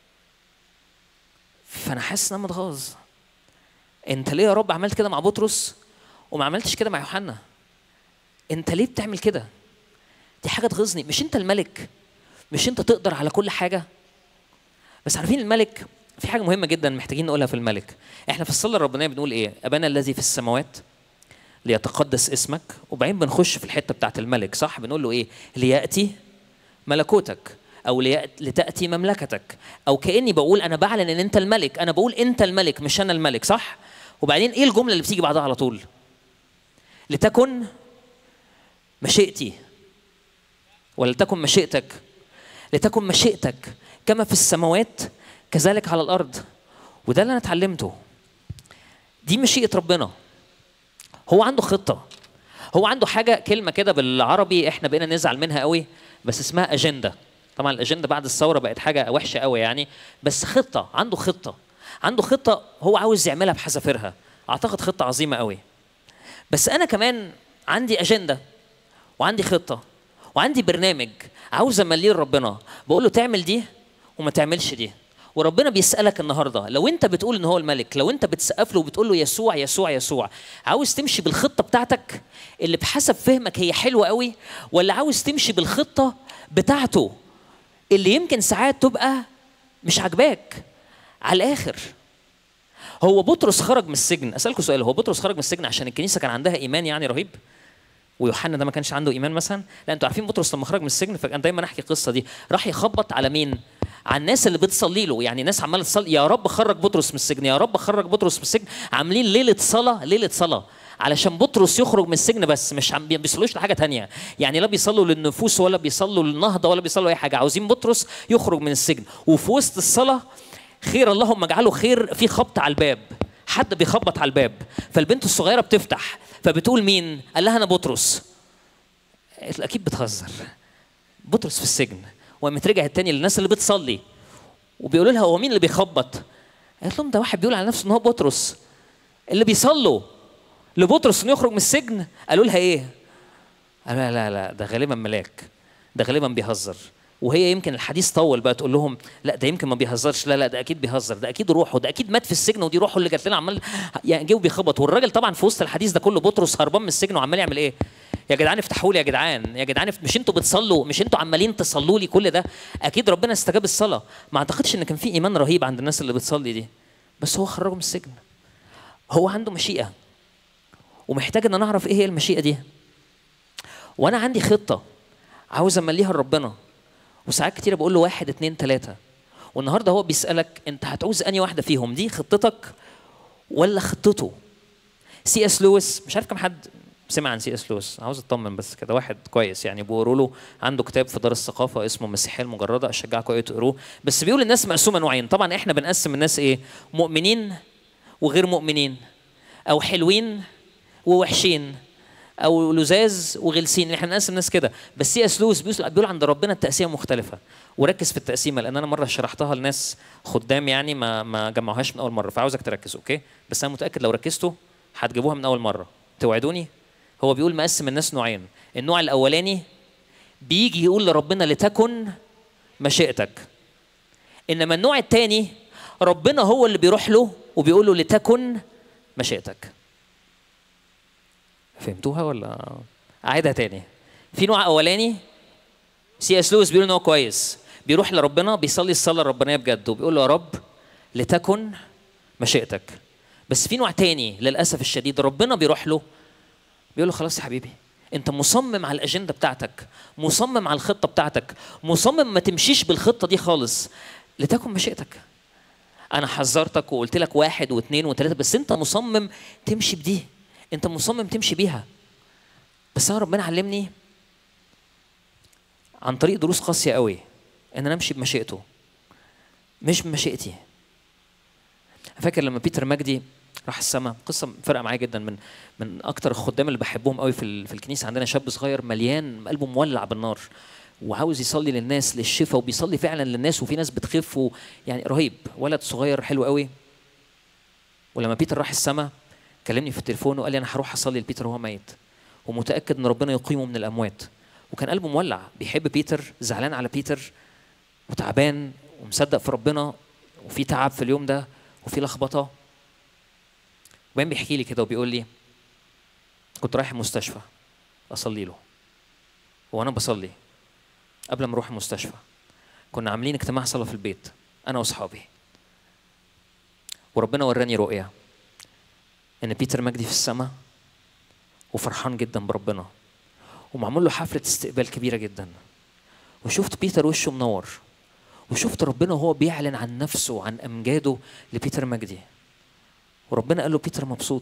Speaker 1: فانا حاسس ان انا متغاظ. انت ليه يا رب عملت كده مع بطرس وما عملتش كده مع يوحنا؟ انت ليه بتعمل كده؟ دي حاجه تغيظني. مش انت الملك؟ مش انت تقدر على كل حاجه؟ بس عارفين الملك في حاجه مهمه جدا محتاجين نقولها في الملك. احنا في الصلاه الربانيه بنقول ايه؟ ابانا الذي في السماوات ليتقدس اسمك، وبعدين بنخش في الحته بتاعت الملك صح؟ بنقول له ايه؟ لياتي ملكوتك، او لتاتي مملكتك، او كاني بقول انا بعلن ان انت الملك، انا بقول انت الملك مش انا الملك صح؟ وبعدين ايه الجمله اللي بتيجي بعدها على طول؟ لتكن مشيئتي، ولا لتكن مشيئتك؟ لتكن مشيئتك كما في السماوات كذلك على الارض. وده اللي انا اتعلمته، دي مشيئه ربنا. هو عنده خطه، هو عنده حاجه، كلمه كده بالعربي احنا بقينا نزعل منها قوي بس اسمها اجنده. طبعا الاجنده بعد الثوره بقت حاجه وحشه قوي يعني، بس خطه، عنده خطه هو عاوز يعملها بحذافيرها. اعتقد خطه عظيمه قوي. بس انا كمان عندي اجنده وعندي خطه وعندي برنامج عاوز امليه لربنا، بقول له تعمل دي وما تعملش دي. وربنا بيسالك النهارده، لو انت بتقول ان هو الملك، لو انت بتسقف له وبتقول له يسوع يسوع يسوع، عاوز تمشي بالخطه بتاعتك اللي بحسب فهمك هي حلوه قوي، ولا عاوز تمشي بالخطه بتاعته اللي يمكن ساعات تبقى مش عاجباك على الاخر؟ هو بطرس خرج من السجن، اسالكم سؤال، هو بطرس خرج من السجن عشان الكنيسه كان عندها ايمان يعني رهيب ويوحنا ده ما كانش عنده ايمان مثلا؟ لا، انتوا عارفين بطرس لما خرج من السجن، فكان دايما احكي القصه دي، راح يخبط على مين؟ على الناس اللي بتصلي له، يعني ناس عماله تصلي يا رب خرج بطرس من السجن، يا رب خرج بطرس من السجن، عاملين ليله صلاه علشان بطرس يخرج من السجن، بس مش بيصلوش لحاجه تانية. يعني لا بيصلوا للنفوس ولا بيصلوا للنهضه ولا بيصلوا اي حاجه، عاوزين بطرس يخرج من السجن. وفي وسط الصلاه خير اللهم اجعله خير، في خبط على الباب، حد بيخبط على الباب، فالبنت الصغيره بتفتح، فبتقول مين؟ قال لها انا بطرس. قالت له اكيد بتهزر، بطرس في السجن. وقامت رجعت تاني للناس اللي بتصلي وبيقولوا لها هو مين اللي بيخبط؟ قالت لهم ده واحد بيقول على نفسه ان هو بطرس. اللي بيصلوا لبطرس انه يخرج من السجن قالوا لها ايه؟ قالوا لا لا ده غالبا ملاك، ده غالبا بيهزر. وهي يمكن الحديث طول بقى تقول لهم لا ده يمكن ما بيهزرش، لا لا ده اكيد بيهزر، ده اكيد روحه، ده اكيد مات في السجن ودي روحه اللي جات لنا عمال يعني جه وبيخبط. والراجل طبعا في وسط الحديث ده كله بطرس هربان من السجن وعمال يعمل ايه؟ يا جدعان افتحوا لي، يا جدعان يا جدعان، مش انتوا بتصلوا؟ مش انتوا عمالين تصلوا لي كل ده؟ اكيد ربنا استجاب الصلاه. ما اعتقدش ان كان في ايمان رهيب عند الناس اللي بتصلي دي، بس هو خرجه من السجن. هو عنده مشيئه ومحتاج ان نعرف ايه هي المشيئه دي. وانا عندي خطه عاوز امليها لربنا، وساعات كتير بقول له 1 2 3. والنهارده هو بيسالك انت هتعوز انهي واحده فيهم، دي خطتك ولا خطته؟ سي اس لويس، مش عارف كم حد سمع عن سي اس لويس، عاوز اطمن بس كده، واحد كويس يعني بيقولوا له عنده كتاب في دار الثقافه اسمه المسيحيه المجرده، اشجعكم تقروه. بس بيقول الناس مقسومه نوعين. طبعا احنا بنقسم الناس ايه؟ مؤمنين وغير مؤمنين، او حلوين ووحشين، او لزاز وغلسين. احنا بنقسم الناس كده. بس سي اس لويس بيقول عند ربنا التقسيمه مختلفه. وركز في التقسيمه، لان انا مره شرحتها لناس خدام يعني ما جمعوهاش من اول مره، فعاوزك تركز. اوكي؟ بس انا متاكد لو ركزتوا هتجيبوها من اول مره. توعدوني؟ هو بيقول مقسم الناس نوعين. النوع الاولاني بيجي يقول لربنا لتكن مشيئتك، انما النوع الثاني ربنا هو اللي بيروح له وبيقول له لتكن مشيئتك. فهمتوها ولا اعيدها تاني؟ في نوع اولاني سي اس لويس بيقول ان هو كويس، بيروح لربنا بيصلي الصلاه الربانيه بجد وبيقول له يا رب لتكن مشيئتك. بس في نوع تاني للاسف الشديد ربنا بيروح له بيقول له خلاص يا حبيبي انت مصمم على الاجنده بتاعتك، مصمم على الخطه بتاعتك، مصمم ما تمشيش بالخطه دي خالص، لتكن مشيئتك. انا حذرتك وقلت لك 1 و2 و3، بس انت مصمم تمشي بدي، انت مصمم تمشي بيها. بس انا ربنا علمني عن طريق دروس قاسيه قوي ان انا امشي بمشيئته مش بمشيئتي. فاكر لما بيتر مجدي راح السماء، قصه فارقه معايا جدا، من اكتر الخدام اللي بحبهم قوي في الكنيسه. عندنا شاب صغير مليان قلبه مولع بالنار وعاوز يصلي للناس للشفاء، وبيصلي فعلا للناس وفي ناس بتخف يعني رهيب، ولد صغير حلو قوي. ولما بيتر راح السماء كلمني في التليفون وقال لي انا هروح اصلي لبيتر وهو ميت، ومتاكد ان ربنا يقيمه من الاموات. وكان قلبه مولع، بيحب بيتر، زعلان على بيتر وتعبان ومصدق في ربنا، وفي تعب في اليوم ده وفي لخبطه. وبعدين بيحكي لي كده وبيقول لي كنت رايح المستشفى اصلي له، وانا بصلي قبل ما اروح المستشفى كنا عاملين اجتماع صلاه في البيت انا واصحابي، وربنا وراني رؤيه ان بيتر مجدي في السماء وفرحان جدا بربنا ومعمول له حفله استقبال كبيره جدا، وشفت بيتر وشه منور، وشفت ربنا وهو بيعلن عن نفسه وعن امجاده لبيتر مجدي. وربنا قال له بيتر مبسوط،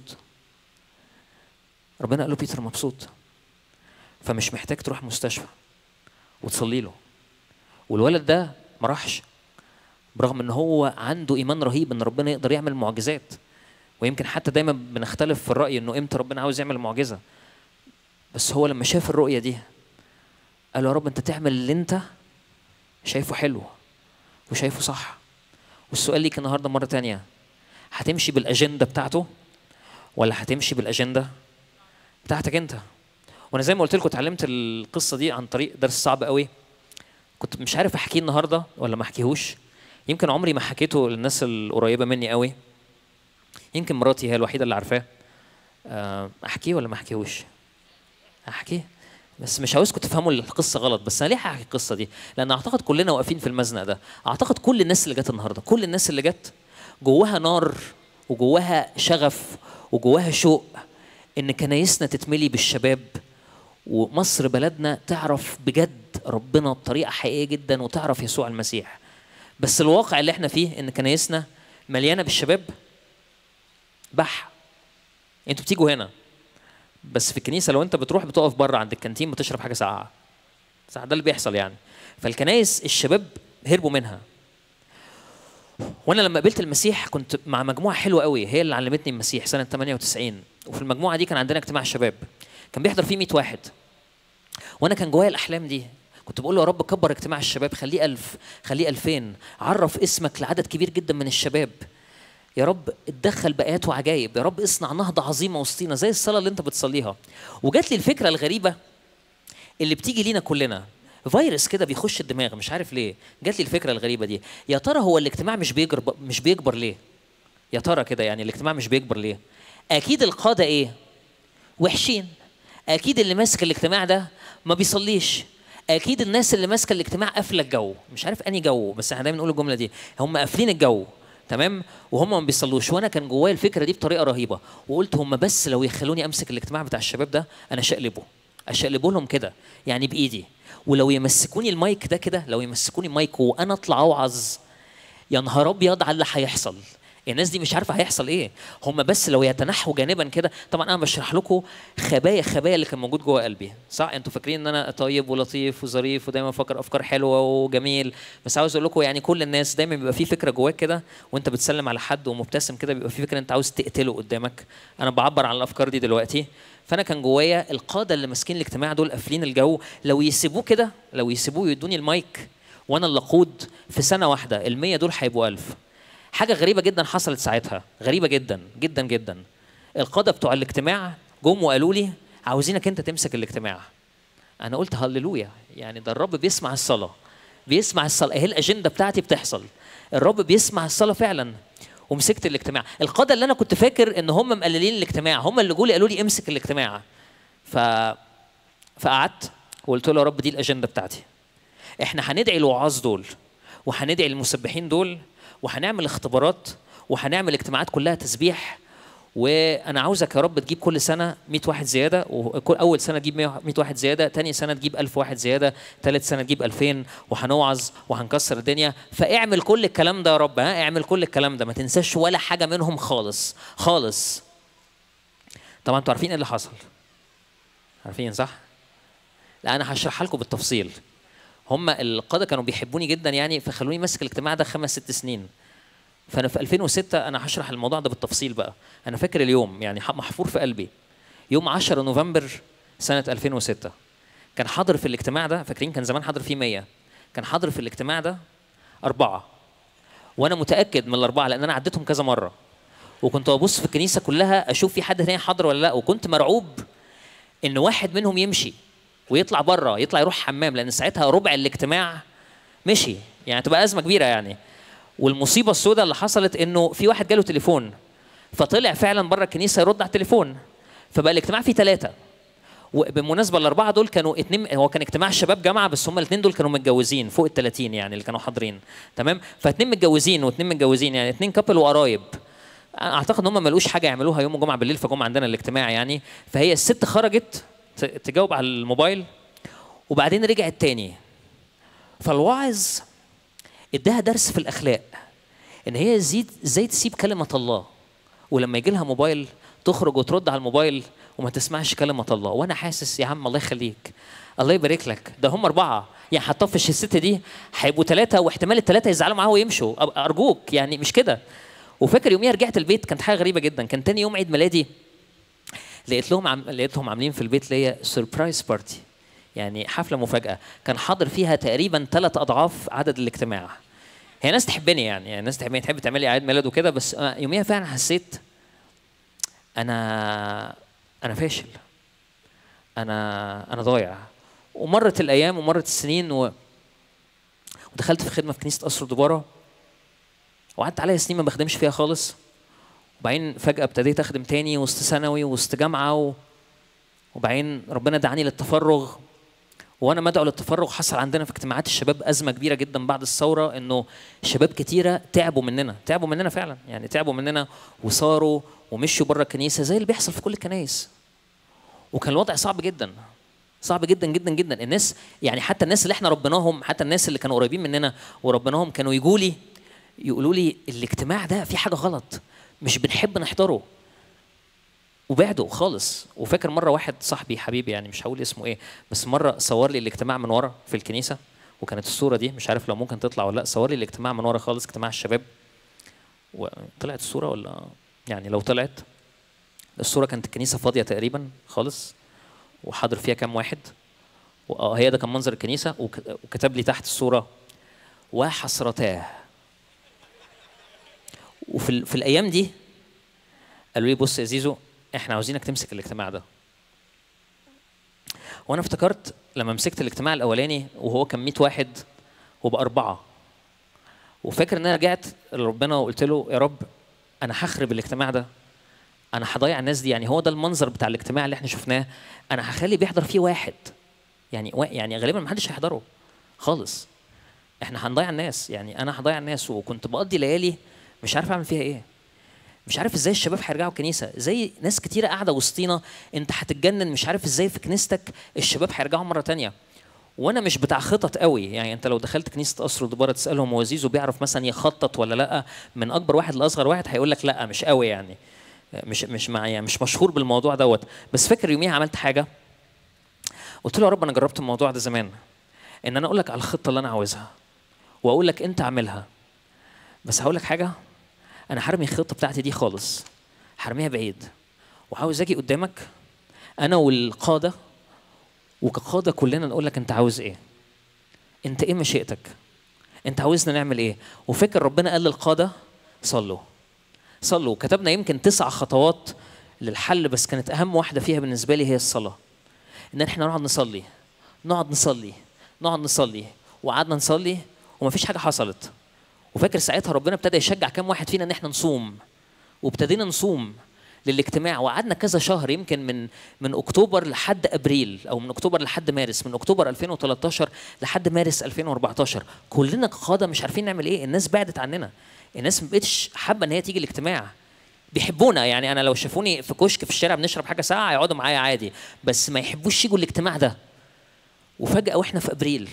Speaker 1: ربنا قال له بيتر مبسوط، فمش محتاج تروح مستشفى وتصلي له. والولد ده ما راحش برغم ان هو عنده ايمان رهيب ان ربنا يقدر يعمل معجزات، ويمكن حتى دايما بنختلف في الراي انه امتى ربنا عاوز يعمل معجزه. بس هو لما شاف الرؤيه دي قال له يا رب انت تعمل اللي انت شايفه حلو وشايفه صح. والسؤال ليك النهارده مره تانية، هتمشي بالاجنده بتاعته ولا هتمشي بالاجنده بتاعتك انت؟ وانا زي ما قلت لكم اتعلمت القصه دي عن طريق درس صعب قوي، كنت مش عارف احكيه النهارده ولا ما احكيهوش. يمكن عمري ما حكيته للناس القريبه مني قوي، يمكن مراتي هي الوحيده اللي عارفاه. احكيه ولا ما احكيهوش؟ احكيه، بس مش عاوزكم تفهموا القصه غلط. بس انا ليه هحكي القصه دي؟ لان اعتقد كلنا واقفين في المزنق ده. اعتقد كل الناس اللي جت النهارده، كل الناس اللي جت جواها نار وجواها شغف وجواها شوق ان كنايسنا تتملي بالشباب، ومصر بلدنا تعرف بجد ربنا بطريقه حقيقيه جدا وتعرف يسوع المسيح. بس الواقع اللي احنا فيه ان كنايسنا مليانه بالشباب بح. انتوا بتيجوا هنا بس في الكنيسه لو انت بتروح بتقف بره عند الكانتين بتشرب حاجه ساقعه. صح، ده اللي بيحصل يعني. فالكنايس الشباب هربوا منها. وانا لما قابلت المسيح كنت مع مجموعه حلوه قوي، هي اللي علمتني المسيح سنه 98. وفي المجموعه دي كان عندنا اجتماع شباب كان بيحضر فيه 100 واحد. وانا كان جوايا الاحلام دي، كنت بقول له يا رب كبر اجتماع الشباب، خليه 1000، خليه 2000، عرف اسمك لعدد كبير جدا من الشباب. يا رب اتدخل بآيات وعجائب، يا رب اصنع نهضة عظيمة وسطينا زي الصلاة اللي انت بتصليها. وجات لي الفكرة الغريبة اللي بتيجي لينا كلنا، فيروس كده بيخش الدماغ مش عارف ليه. جات لي الفكرة الغريبة دي، يا ترى هو الاجتماع مش بيكبر ليه؟ يا ترى كده يعني الاجتماع مش بيكبر ليه؟ اكيد القادة ايه؟ وحشين. اكيد اللي ماسك الاجتماع ده ما بيصليش. اكيد الناس اللي ماسكه الاجتماع قافله الجو، مش عارف اني جو، بس احنا دايما نقول الجمله دي، هم قافلين الجو تمام وهم ما بيصلوش. وانا كان جوايا الفكره دي بطريقه رهيبه، وقلت هم بس لو يخلوني امسك الاجتماع بتاع الشباب ده انا اشقلبه لهم كده يعني بايدي، ولو يمسكوني المايك ده كده، لو يمسكوني المايك وانا اطلع اوعظ، يا نهار ابيض على اللي هيحصل. الناس دي مش عارفه هيحصل ايه، هم بس لو يتنحوا جانبا كده. طبعا انا بشرح لكم خبايا اللي كان موجود جوه قلبي، صح؟ انتوا فاكرين ان انا طيب ولطيف وظريف ودايما بفكر افكار حلوه وجميل، بس عاوز اقول لكم يعني كل الناس دايما بيبقى في فكره جواك كده وانت بتسلم على حد ومبتسم كده، بيبقى في فكره انت عاوز تقتله قدامك. انا بعبر عن الافكار دي دلوقتي. فانا كان جوايا القاده اللي ماسكين الاجتماع دول قافلين الجو، لو يسيبوه كده، لو يسيبوه يدوني المايك وانا اللي اقود، في سنه واحده ال100 دول هيبقوا 1000. حاجة غريبة جدا حصلت ساعتها، غريبة جدا جدا جدا. القادة بتوع الاجتماع جم وقالوا لي عاوزينك انت تمسك الاجتماع. انا قلت هللويا، يعني ده الرب بيسمع الصلاة، بيسمع الصلاة، اهي الاجندة بتاعتي بتحصل، الرب بيسمع الصلاة فعلا. ومسكت الاجتماع. القادة اللي انا كنت فاكر ان هم مقللين الاجتماع هم اللي جولي قالوا لي امسك الاجتماع. فقعدت وقلت له يا رب دي الاجندة بتاعتي، احنا هندعي الوعاظ دول وهندعي المسبحين دول وهنعمل اختبارات وهنعمل اجتماعات كلها تسبيح، وانا عاوزك يا رب تجيب كل سنه 100 واحد زياده، وكل اول سنه تجيب 100 واحد زياده، ثاني سنه تجيب 1000 واحد زياده، ثالث سنه تجيب 2000، وهنوعظ وهنكسر الدنيا. فاعمل كل الكلام ده يا رب، ها اعمل كل الكلام ده، ما تنساش ولا حاجه منهم خالص خالص. طبعا انتوا عارفين ايه اللي حصل، عارفين صح؟ لا انا هشرحها لكم بالتفصيل. هم القاده كانوا بيحبوني جدا يعني، فخلوني ماسك الاجتماع ده 5 6 سنين. فانا في 2006 انا هشرح الموضوع ده بالتفصيل بقى. انا فاكر اليوم يعني محفور في قلبي، يوم 10 نوفمبر سنه 2006 كان حاضر في الاجتماع ده، فاكرين كان زمان حاضر فيه 100، كان حاضر في الاجتماع ده 4، وانا متاكد من ال4 لان انا عديتهم كذا مره، وكنت ببص في الكنيسه كلها اشوف في حد تاني حاضر ولا لا، وكنت مرعوب ان واحد منهم يمشي ويطلع بره، يطلع يروح حمام، لان ساعتها ربع الاجتماع مشي، يعني تبقى ازمه كبيره يعني. والمصيبه السوداء اللي حصلت انه في واحد جاله تليفون، فطلع فعلا بره الكنيسه يرد على التليفون، فبقى الاجتماع فيه 3. وبالمناسبه ال4 دول كانوا 2، هو كان اجتماع شباب جامعه بس هم ال2 دول كانوا متجوزين فوق ال30 يعني اللي كانوا حاضرين، تمام؟ ف2 متجوزين و2 متجوزين يعني 2 كابل وقرايب. اعتقد ان هم ما لقوش حاجه يعملوها يوم الجمعه بالليل فجم عندنا الاجتماع يعني. فهي الست خرجت تجاوب على الموبايل وبعدين رجعت تاني. فالواعظ اداها درس في الاخلاق، ان هي ازاي تسيب كلمه الله، ولما يجي لها موبايل تخرج وترد على الموبايل وما تسمعش كلمه الله. وانا حاسس يا عم الله يخليك، الله يبارك لك، ده هم 4 يعني هتطفش الست دي هيبقوا 3 واحتمال ال3 يزعلوا معاها ويمشوا، ارجوك يعني مش كده. وفاكر يوميها رجعت البيت كانت حاجه غريبه جدا، كان تاني يوم عيد ميلادي لقيتهم عاملين في البيت ليا سربرايز بارتي، يعني حفله مفاجاه كان حاضر فيها تقريبا 3 أضعاف عدد الاجتماع. هي ناس تحبني يعني ناس تحبني تحب تعمل لي عيد ميلاد وكده، بس يوميها فعلا حسيت انا فاشل، انا ضايع. ومرت الايام ومرت السنين ودخلت في خدمه في كنيسه قصر دباره، وقعدت عليا سنين ما بخدمش فيها خالص، وبعدين فجاه ابتديت اخدم تاني وسط ثانوي وسط جامعه وبعدين ربنا دعاني للتفرغ. وانا مدعو للتفرغ حصل عندنا في اجتماعات الشباب ازمه كبيره جدا بعد الثوره، انه شباب كتيره تعبوا مننا فعلا، يعني تعبوا مننا وصاروا ومشوا بره الكنيسه زي اللي بيحصل في كل الكنائس. وكان الوضع صعب جدا جدا جدا. الناس يعني حتى الناس اللي احنا ربناهم، حتى الناس اللي كانوا قريبين مننا وربناهم كانوا يقولوا لي الاجتماع ده في حاجه غلط، مش بنحب نحضره. وبعدوا خالص. وفاكر مره واحد صاحبي حبيبي يعني مش هقول اسمه ايه، بس مره صور لي الاجتماع من ورا في الكنيسه، وكانت الصوره دي مش عارف لو ممكن تطلع ولا لا. صور لي الاجتماع من ورا خالص، اجتماع الشباب. وطلعت الصوره ولا يعني لو طلعت الصوره، كانت الكنيسه فاضيه تقريبا خالص وحاضر فيها كام واحد. هي ده كان منظر الكنيسه. وكتب لي تحت الصوره وحسرتاه. وفي الايام دي قالوا لي بص يا زيزو احنا عاوزينك تمسك الاجتماع ده. وانا افتكرت لما مسكت الاجتماع الاولاني وهو كان 100 واحد وبقى 4. وفاكر ان انا رجعت لربنا وقلت له يا رب انا هخرب الاجتماع ده، انا هضيع الناس دي. يعني هو ده المنظر بتاع الاجتماع اللي احنا شفناه، انا هخلي بيحضر فيه واحد، يعني غالبا ما حدش هيحضره خالص. احنا هنضيع الناس، يعني انا هضيع الناس. وكنت بقضي ليالي مش عارف اعمل فيها ايه، مش عارف ازاي الشباب هيرجعوا الكنيسه. زي ناس كتيره قاعده وسطينا انت هتتجنن، مش عارف ازاي في كنيستك الشباب هيرجعوا مره تانية. وانا مش بتاع خطط قوي، يعني انت لو دخلت كنيسه قصر ودباره تسالهم هو زيزو بيعرف مثلا يخطط ولا لا، من اكبر واحد لاصغر واحد هيقول لك لا مش قوي، يعني مش معايا، مش مشهور بالموضوع دوت. بس فاكر يوميها عملت حاجه، قلت له يا رب انا جربت الموضوع ده زمان، ان انا اقول لك على الخطه اللي انا عاوزها واقول لك انت اعملها، بس هقول لك حاجه، انا هرمي الخطه بتاعتي دي خالص، هرميها بعيد، وعاوز اجي قدامك انا والقاده وكقاده كلنا نقول لك انت عاوز ايه، انت ايه مشيئتك، انت عاوزنا نعمل ايه. وفكر ربنا قال للقاده صلوا. كتبنا يمكن 9 خطوات للحل، بس كانت اهم واحده فيها بالنسبه لي هي الصلاه، ان احنا نقعد نصلي. وقعدنا نصلي ومفيش حاجه حصلت. وفاكر ساعتها ربنا ابتدى يشجع كام واحد فينا ان احنا نصوم، وابتدينا نصوم للاجتماع. وقعدنا كذا شهر، يمكن من اكتوبر لحد ابريل، او من اكتوبر لحد مارس، من اكتوبر 2013 لحد مارس 2014 كلنا كقاده مش عارفين نعمل ايه. الناس بعدت عننا، الناس ما بقتش حابه ان هي تيجي الاجتماع. بيحبونا، يعني انا لو شافوني في كشك في الشارع بنشرب حاجه ساعه يقعدوا معايا عادي، بس ما يحبوش يجوا الاجتماع ده. وفجاه واحنا في ابريل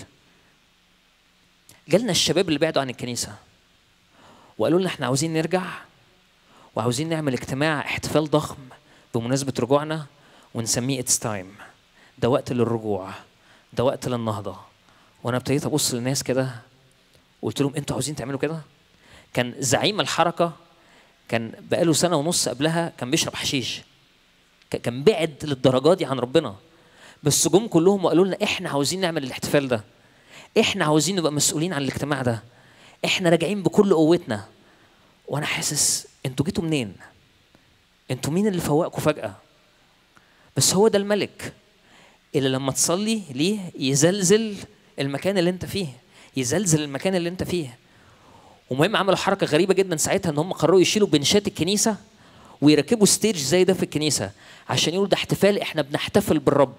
Speaker 1: جالنا الشباب اللي بعدوا عن الكنيسه وقالوا لنا احنا عاوزين نرجع، وعاوزين نعمل اجتماع احتفال ضخم بمناسبة رجوعنا ونسميه اتس تايم. ده وقت للرجوع، ده وقت للنهضة. وانا ابتديت ابص للناس كده وقلت لهم انتوا عاوزين تعملوا كده؟ كان زعيم الحركة كان بقاله 1.5 سنة قبلها كان بيشرب حشيش، كان بعد للدرجات دي عن ربنا. بس جم كلهم وقالوا لنا احنا عاوزين نعمل الاحتفال ده، احنا عاوزين نبقى مسؤولين عن الاجتماع ده، احنا راجعين بكل قوتنا. وانا حاسس انتوا جيتوا منين؟ انتوا مين اللي فوقكوا فجأة؟ بس هو ده الملك اللي لما تصلي ليه يزلزل المكان اللي انت فيه، يزلزل المكان اللي انت فيه. ومهم عملوا حركة غريبة جدا ساعتها، ان هم قرروا يشيلوا بنشات الكنيسة ويركبوا ستيج زي ده في الكنيسة عشان يقولوا ده احتفال، احنا بنحتفل بالرب.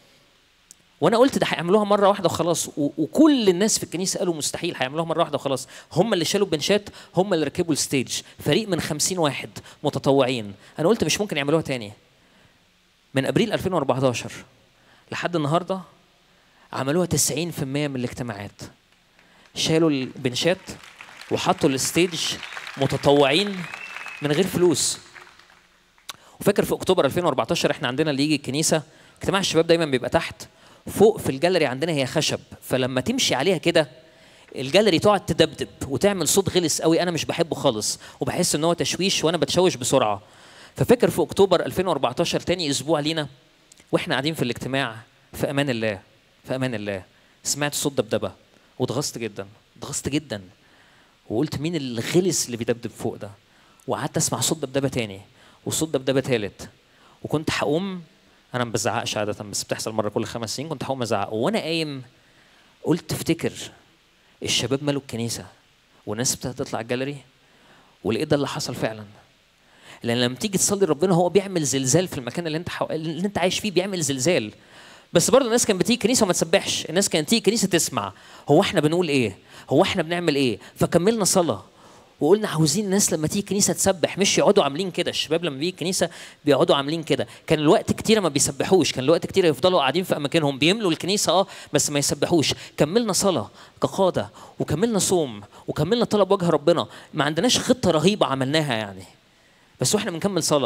Speaker 1: وانا قلت ده هيعملوها مره واحده وخلاص، وكل الناس في الكنيسه قالوا مستحيل، هيعملوها مره واحده وخلاص. هم اللي شالوا البنشات، هم اللي ركبوا الستيج، فريق من 50 واحد متطوعين. انا قلت مش ممكن يعملوها تاني. من ابريل 2014 لحد النهارده عملوها 90% من الاجتماعات، شالوا البنشات وحطوا الستيج متطوعين من غير فلوس. وفاكر في اكتوبر 2014 احنا عندنا اللي يجي الكنيسه اجتماع الشباب دايما بيبقى تحت، فوق في الجاليري عندنا هي خشب، فلما تمشي عليها كده الجاليري تقعد تدبدب وتعمل صوت غلس قوي، انا مش بحبه خالص وبحس ان هو تشويش وانا بتشوش بسرعه. ففكر في اكتوبر 2014 تاني اسبوع لينا واحنا قاعدين في الاجتماع في امان الله سمعت صوت دبدبه واتغصت جدا وقلت مين الغلس اللي بيدبدب فوق ده؟ وقعدت اسمع صوت دبدبه تاني وصوت دبدبه تالت، وكنت هقوم، انا ما بزعقش عاده بس بتحصل مره كل 5 سنين، كنت هقوم ازعق. وانا قايم قلت افتكر الشباب مالوا الكنيسه والناس ابتدت تطلع الجاليري، ولقيت ده اللي حصل فعلا. لان لما تيجي تصلي ربنا هو بيعمل زلزال في المكان اللي انت عايش فيه، بيعمل زلزال. بس برضه الناس كانت بتيجي كنيسه وما تسبحش، الناس كانت تيجي كنيسه تسمع هو احنا بنقول ايه، هو احنا بنعمل ايه. فكملنا صلاه وقلنا عاوزين الناس لما تيجي كنيسه تسبح، مش يقعدوا عاملين كده. الشباب لما بيجي كنيسه بيقعدوا عاملين كده، كان الوقت كتير ما بيسبحوش، كان الوقت كتير يفضلوا قاعدين في اماكنهم بيملوا الكنيسه بس ما يسبحوش. كملنا صلاه كقاده، وكملنا صوم، وكملنا طلب وجه ربنا. ما عندناش خطه رهيبه عملناها يعني، بس واحنا بنكمل صلاه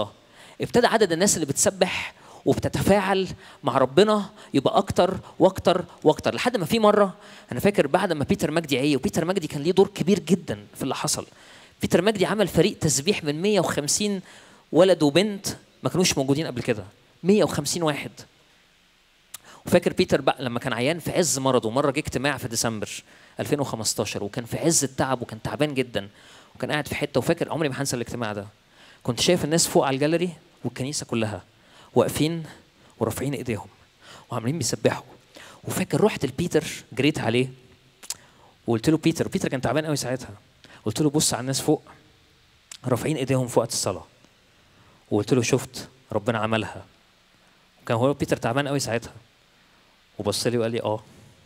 Speaker 1: ابتدى عدد الناس اللي بتسبح وبتتفاعل مع ربنا يبقى اكتر واكتر واكتر، لحد ما في مره انا فاكر بعد ما بيتر مجدي عيه، وبيتر مجدي كان ليه دور كبير جدا في اللي حصل. بيتر مجدي عمل فريق تسبيح من 150 ولد وبنت ما كانوش موجودين قبل كده، 150 واحد. وفاكر بيتر بقى لما كان عيان في عز مرضه، مره جه اجتماع في ديسمبر 2015 وكان في عز التعب وكان تعبان جدا وكان قاعد في حته، وفاكر عمري ما هنسى الاجتماع ده. كنت شايف الناس فوق على الجاليري والكنيسه كلها واقفين ورافعين ايديهم وعاملين بيسبحوا. وفاكر رحت لبيتر جريت عليه وقلت له بيتر كان تعبان قوي ساعتها، قلت له بص على الناس فوق رافعين ايديهم في وقت الصلاه، وقلت له شفت ربنا عملها. وكان هو بيتر تعبان قوي ساعتها وبص لي وقال لي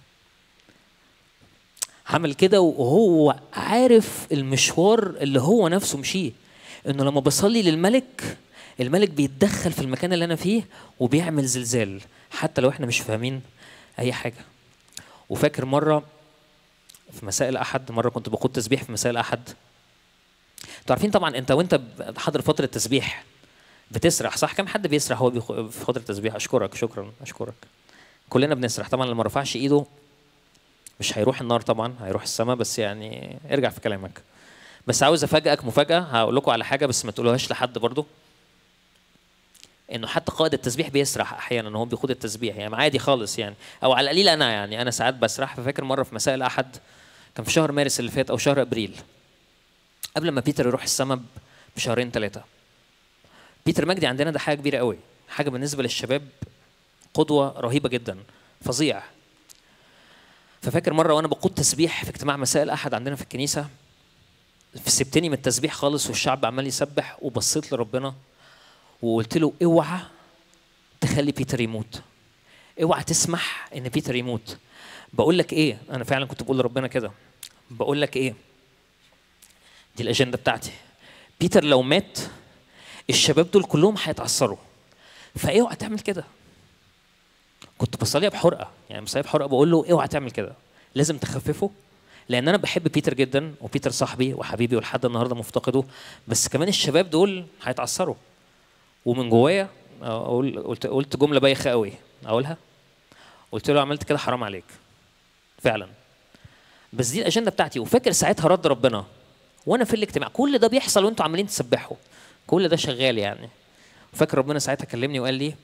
Speaker 1: عمل كده وهو عارف المشوار اللي هو نفسه مشيه، انه لما بصلي للملك الملك بيتدخل في المكان اللي انا فيه وبيعمل زلزال حتى لو احنا مش فاهمين اي حاجه. وفاكر مره في مساء الاحد، مره كنت بقود تسبيح في مساء الاحد. انتوا عارفين طبعا انت وانت حاضر فتره تسبيح بتسرح صح؟ كم حد بيسرح هو في فتره تسبيح؟ اشكرك شكرا اشكرك. كلنا بنسرح طبعا، اللي ما رفعش ايده مش هيروح النار طبعا، هيروح السماء، بس يعني ارجع في كلامك. بس عاوز افاجئك مفاجاه، هقول لكم على حاجه بس ما تقولوهاش لحد برضو، انه حتى قائد التسبيح بيسرح احيانا، ان هو بيخوض التسبيح يعني عادي خالص يعني، او على القليل انا ساعات بسرح. ففاكر مره في مساء الاحد كان في شهر مارس اللي فات او شهر ابريل، قبل ما بيتر يروح السماء بشهرين 3. بيتر مجدي عندنا ده حاجه كبيره قوي، حاجه بالنسبه للشباب قدوه رهيبه جدا، فظيع. ففاكر مره وانا بقود تسبيح في اجتماع مساء الاحد عندنا في الكنيسه، سبتني من التسبيح خالص والشعب عمال يسبح، وبصيت لربنا وقلت له اوعى تخلي بيتر يموت، اوعى تسمح ان بيتر يموت. بقول لك ايه، انا فعلا كنت بقول لربنا كده، بقول لك ايه، دي الاجنده بتاعتي، بيتر لو مات الشباب دول كلهم هيتعثروا، فاوعى تعمل كده. كنت بصليها بحرقه، يعني بصليها بحرقه بقول له اوعى تعمل كده، لازم تخففه، لان انا بحب بيتر جدا وبيتر صاحبي وحبيبي ولحد النهارده مفتقده، بس كمان الشباب دول هيتعثروا. ومن جوايا قلت جمله بايخه قوي اقولها، قلت له عملت كده حرام عليك فعلا، بس دي الاجنده بتاعتي. وفاكر ساعتها رد ربنا وانا في الاجتماع، كل ده بيحصل وانتوا عمالين تسبحوا، كل ده شغال يعني. وفاكر ربنا ساعتها كلمني وقال لي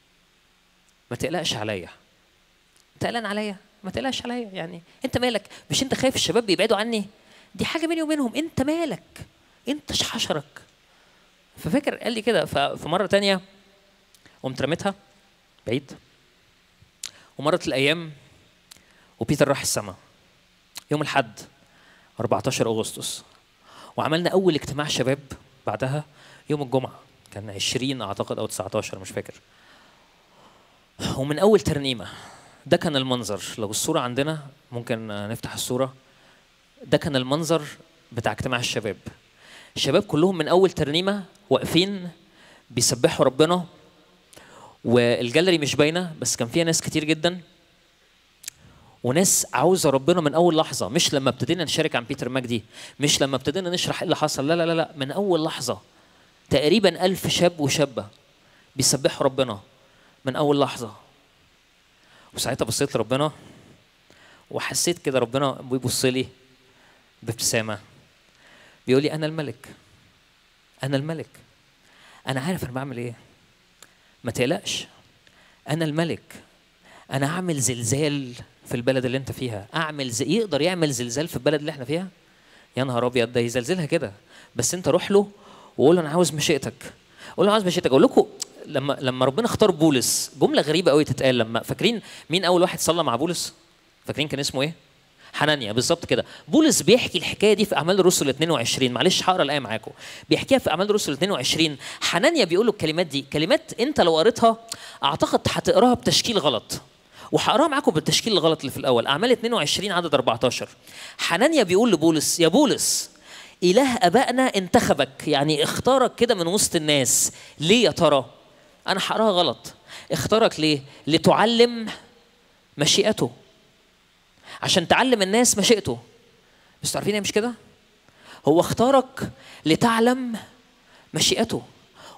Speaker 1: ما تقلقش عليا. تقلقان عليا؟ ما تقلقش عليا، يعني انت مالك؟ مش انت خايف الشباب بيبعدوا عني؟ دي حاجه بيني وبينهم، انت مالك؟ انت ايش حشرك؟ ففاكر قال لي كده. ففي مره تانية قمت رميتها بعيد، ومرت الايام وبيتر راح السما يوم الاحد 14 اغسطس، وعملنا اول اجتماع شباب بعدها يوم الجمعه، كان 20 اعتقد او 19 مش فاكر. ومن اول ترنيمه ده كان المنظر، لو الصوره عندنا ممكن نفتح الصوره، ده كان المنظر بتاع اجتماع الشباب. الشباب كلهم من اول ترنيمه واقفين بيسبحوا ربنا، والجاليري مش باينه بس كان فيها ناس كتير جدا، وناس عاوزه ربنا من اول لحظه، مش لما ابتدينا نشارك عن بيتر مجدي، مش لما ابتدينا نشرح ايه اللي حصل، لا لا لا لا، من اول لحظه تقريبا 1000 شاب وشابه بيسبحوا ربنا من اول لحظه. وساعتها بصيت لربنا وحسيت كده ربنا بيبص لي بابتسامه بيقول لي انا الملك، انا الملك، انا عارف انا بعمل ايه، ما تقلقش، انا الملك، انا اعمل زلزال في البلد اللي انت فيها، يقدر يعمل زلزال في البلد اللي احنا فيها؟ يا نهار ابيض، ده يزلزلها كده، بس انت روح له وقول له انا عاوز مشيئتك، قول له عاوز مشيئتك. اقول لكم لما ربنا اختار بولس، جمله غريبه قوي تتقال، لما فاكرين مين اول واحد صلى مع بولس؟ فاكرين كان اسمه ايه؟ حنانيا، بالظبط كده. بولس بيحكي الحكايه دي في اعمال الرسل 22، معلش هقرا الايه معاكم، بيحكيها في اعمال الرسل 22. حنانيا بيقول له الكلمات دي، كلمات انت لو قريتها اعتقد هتقراها بتشكيل غلط، وهقراها معاكم بالتشكيل الغلط اللي في الاول. اعمال 22 عدد 14. حنانيا بيقول لبولس يا بولس اله ابائنا انتخبك، يعني اختارك كده من وسط الناس، ليه يا ترى؟ انا هقراها غلط، اختارك ليه؟ لتعلم مشيئته، عشان تعلم الناس مشيئته. بس تعرفين ايه مش كده؟ هو اختارك لتعلم مشيئته،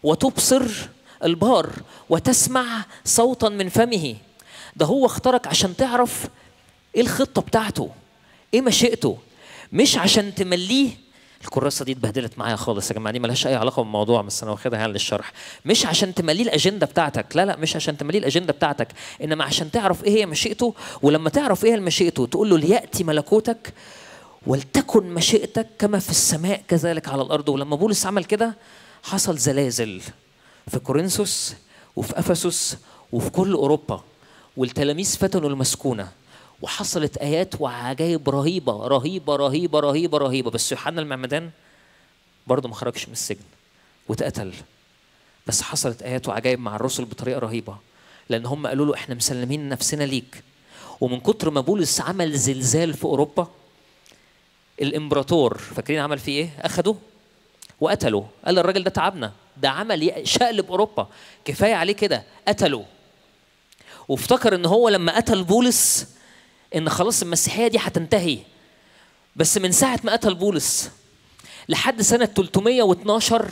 Speaker 1: وتبصر البار وتسمع صوتا من فمه. ده هو اختارك عشان تعرف ايه الخطة بتاعته، ايه مشيئته، مش عشان تمليه. الكراسة دي اتبهدلت معايا خالص يا جماعة، دي ملهاش أي علاقة بالموضوع بس أنا واخدها يعني للشرح. مش عشان تمليه الأجندة بتاعتك، لا مش عشان تمليه الأجندة بتاعتك، إنما عشان تعرف إيه هي مشيئته. ولما تعرف إيه مشيئته تقول له ليأتي ملكوتك ولتكن مشيئتك كما في السماء كذلك على الأرض. ولما بولس عمل كده حصل زلازل في كورنثوس وفي أفسس وفي كل أوروبا، والتلاميذ فتنوا المسكونة، وحصلت آيات وعجائب رهيبة رهيبة رهيبة رهيبة رهيبة. بس يوحنا المعمدان برضه ما خرجش من السجن واتقتل، بس حصلت آيات وعجائب مع الرسل بطريقة رهيبة، لأن هم قالوا له إحنا مسلمين نفسنا ليك. ومن كتر ما بولس عمل زلزال في أوروبا، الإمبراطور فاكرين عمل فيه إيه؟ أخده وقتله. قال الراجل ده تعبنا، ده عمل شقلب أوروبا، كفاية عليه كده، قتله. وافتكر إن هو لما قتل بولس إن خلاص المسيحية دي هتنتهي. بس من ساعة ما قتل بولس لحد سنة 312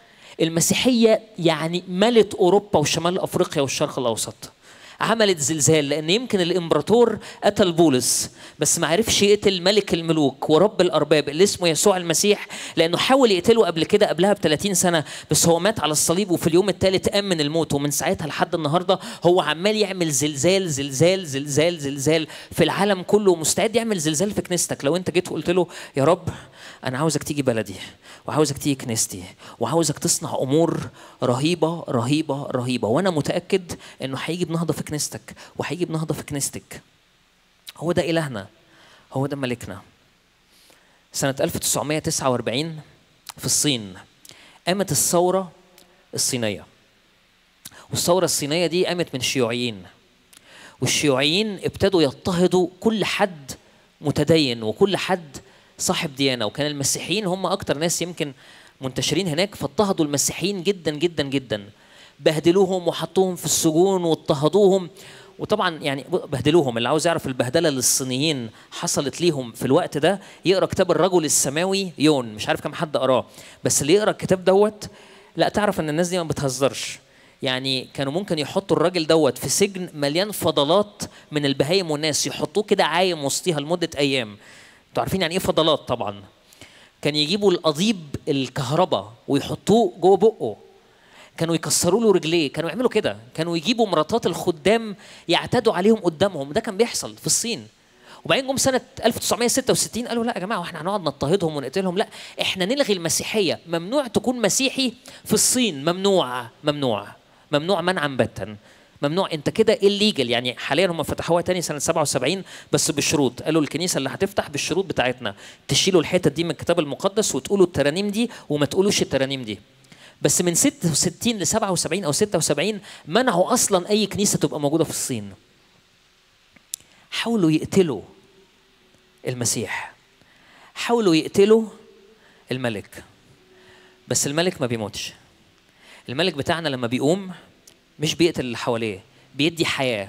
Speaker 1: المسيحية يعني ملت أوروبا وشمال أفريقيا والشرق الأوسط. عملت زلزال لأن يمكن الإمبراطور قتل بولس بس ما عرفش يقتل ملك الملوك ورب الأرباب اللي اسمه يسوع المسيح، لأنه حاول يقتله قبل كده قبلها ب30 سنة، بس هو مات على الصليب وفي اليوم الثالث قام من الموت. ومن ساعتها لحد النهاردة هو عمال يعمل زلزال زلزال زلزال زلزال في العالم كله، ومستعد يعمل زلزال في كنيستك. لو أنت جيت وقلت له يا رب أنا عاوزك تيجي بلدي وعاوزك تيجي كنيستي وعاوزك تصنع أمور رهيبة رهيبة رهيبة، وأنا متأكد إنه هيجي بنهضة في كنيستك وهيجي بنهضة في كنيستك. هو ده إلهنا، هو ده ملكنا. سنة 1949 في الصين قامت الثورة الصينية، والثورة الصينية دي قامت من شيوعيين، والشيوعيين ابتدوا يضطهدوا كل حد متدين وكل حد صاحب ديانة، وكان المسيحيين هم أكتر ناس يمكن منتشرين هناك، فاضطهدوا المسيحيين جدا جدا جدا، بهدلوهم وحطوهم في السجون واضطهدوهم. وطبعا يعني بهدلوهم، اللي عاوز يعرف البهدلة اللي الصينيين حصلت ليهم في الوقت ده يقرأ كتاب الرجل السماوي يون، مش عارف كم حد قراه، بس اللي يقرأ الكتاب دوت لا تعرف ان الناس دي ما بتهزرش. يعني كانوا ممكن يحطوا الراجل دوت في سجن مليان فضلات من البهايم والناس، يحطوه كده عايم وسطيها لمدة أيام. انتوا عارفين يعني ايه فضلات طبعا؟ كان يجيبوا القضيب الكهرباء ويحطوه جوه بقه، كانوا يكسروا له رجليه، كانوا يعملوا كده، كانوا يجيبوا مراتات الخدام يعتدوا عليهم قدامهم. ده كان بيحصل في الصين. وبعدين جم سنة 1966 قالوا لا يا جماعة واحنا هنقعد نضطهدهم ونقتلهم، لا احنا نلغي المسيحية، ممنوع تكون مسيحي في الصين، ممنوع ممنوع ممنوع منعا باتا، ممنوع. انت كده الليجل. يعني حاليا هم فتحوها تاني سنة 77 بس بشروط، قالوا الكنيسة اللي هتفتح بالشروط بتاعتنا تشيلوا الحتة دي من الكتاب المقدس وتقولوا الترانيم دي وما تقولوش الترانيم دي. بس من 66 ل 77 أو 76 منعوا أصلا أي كنيسة تبقى موجودة في الصين. حاولوا يقتلوا المسيح، حاولوا يقتلوا الملك، بس الملك ما بيموتش. الملك بتاعنا لما بيقوم مش بيقتل اللي حواليه، بيدي حياة.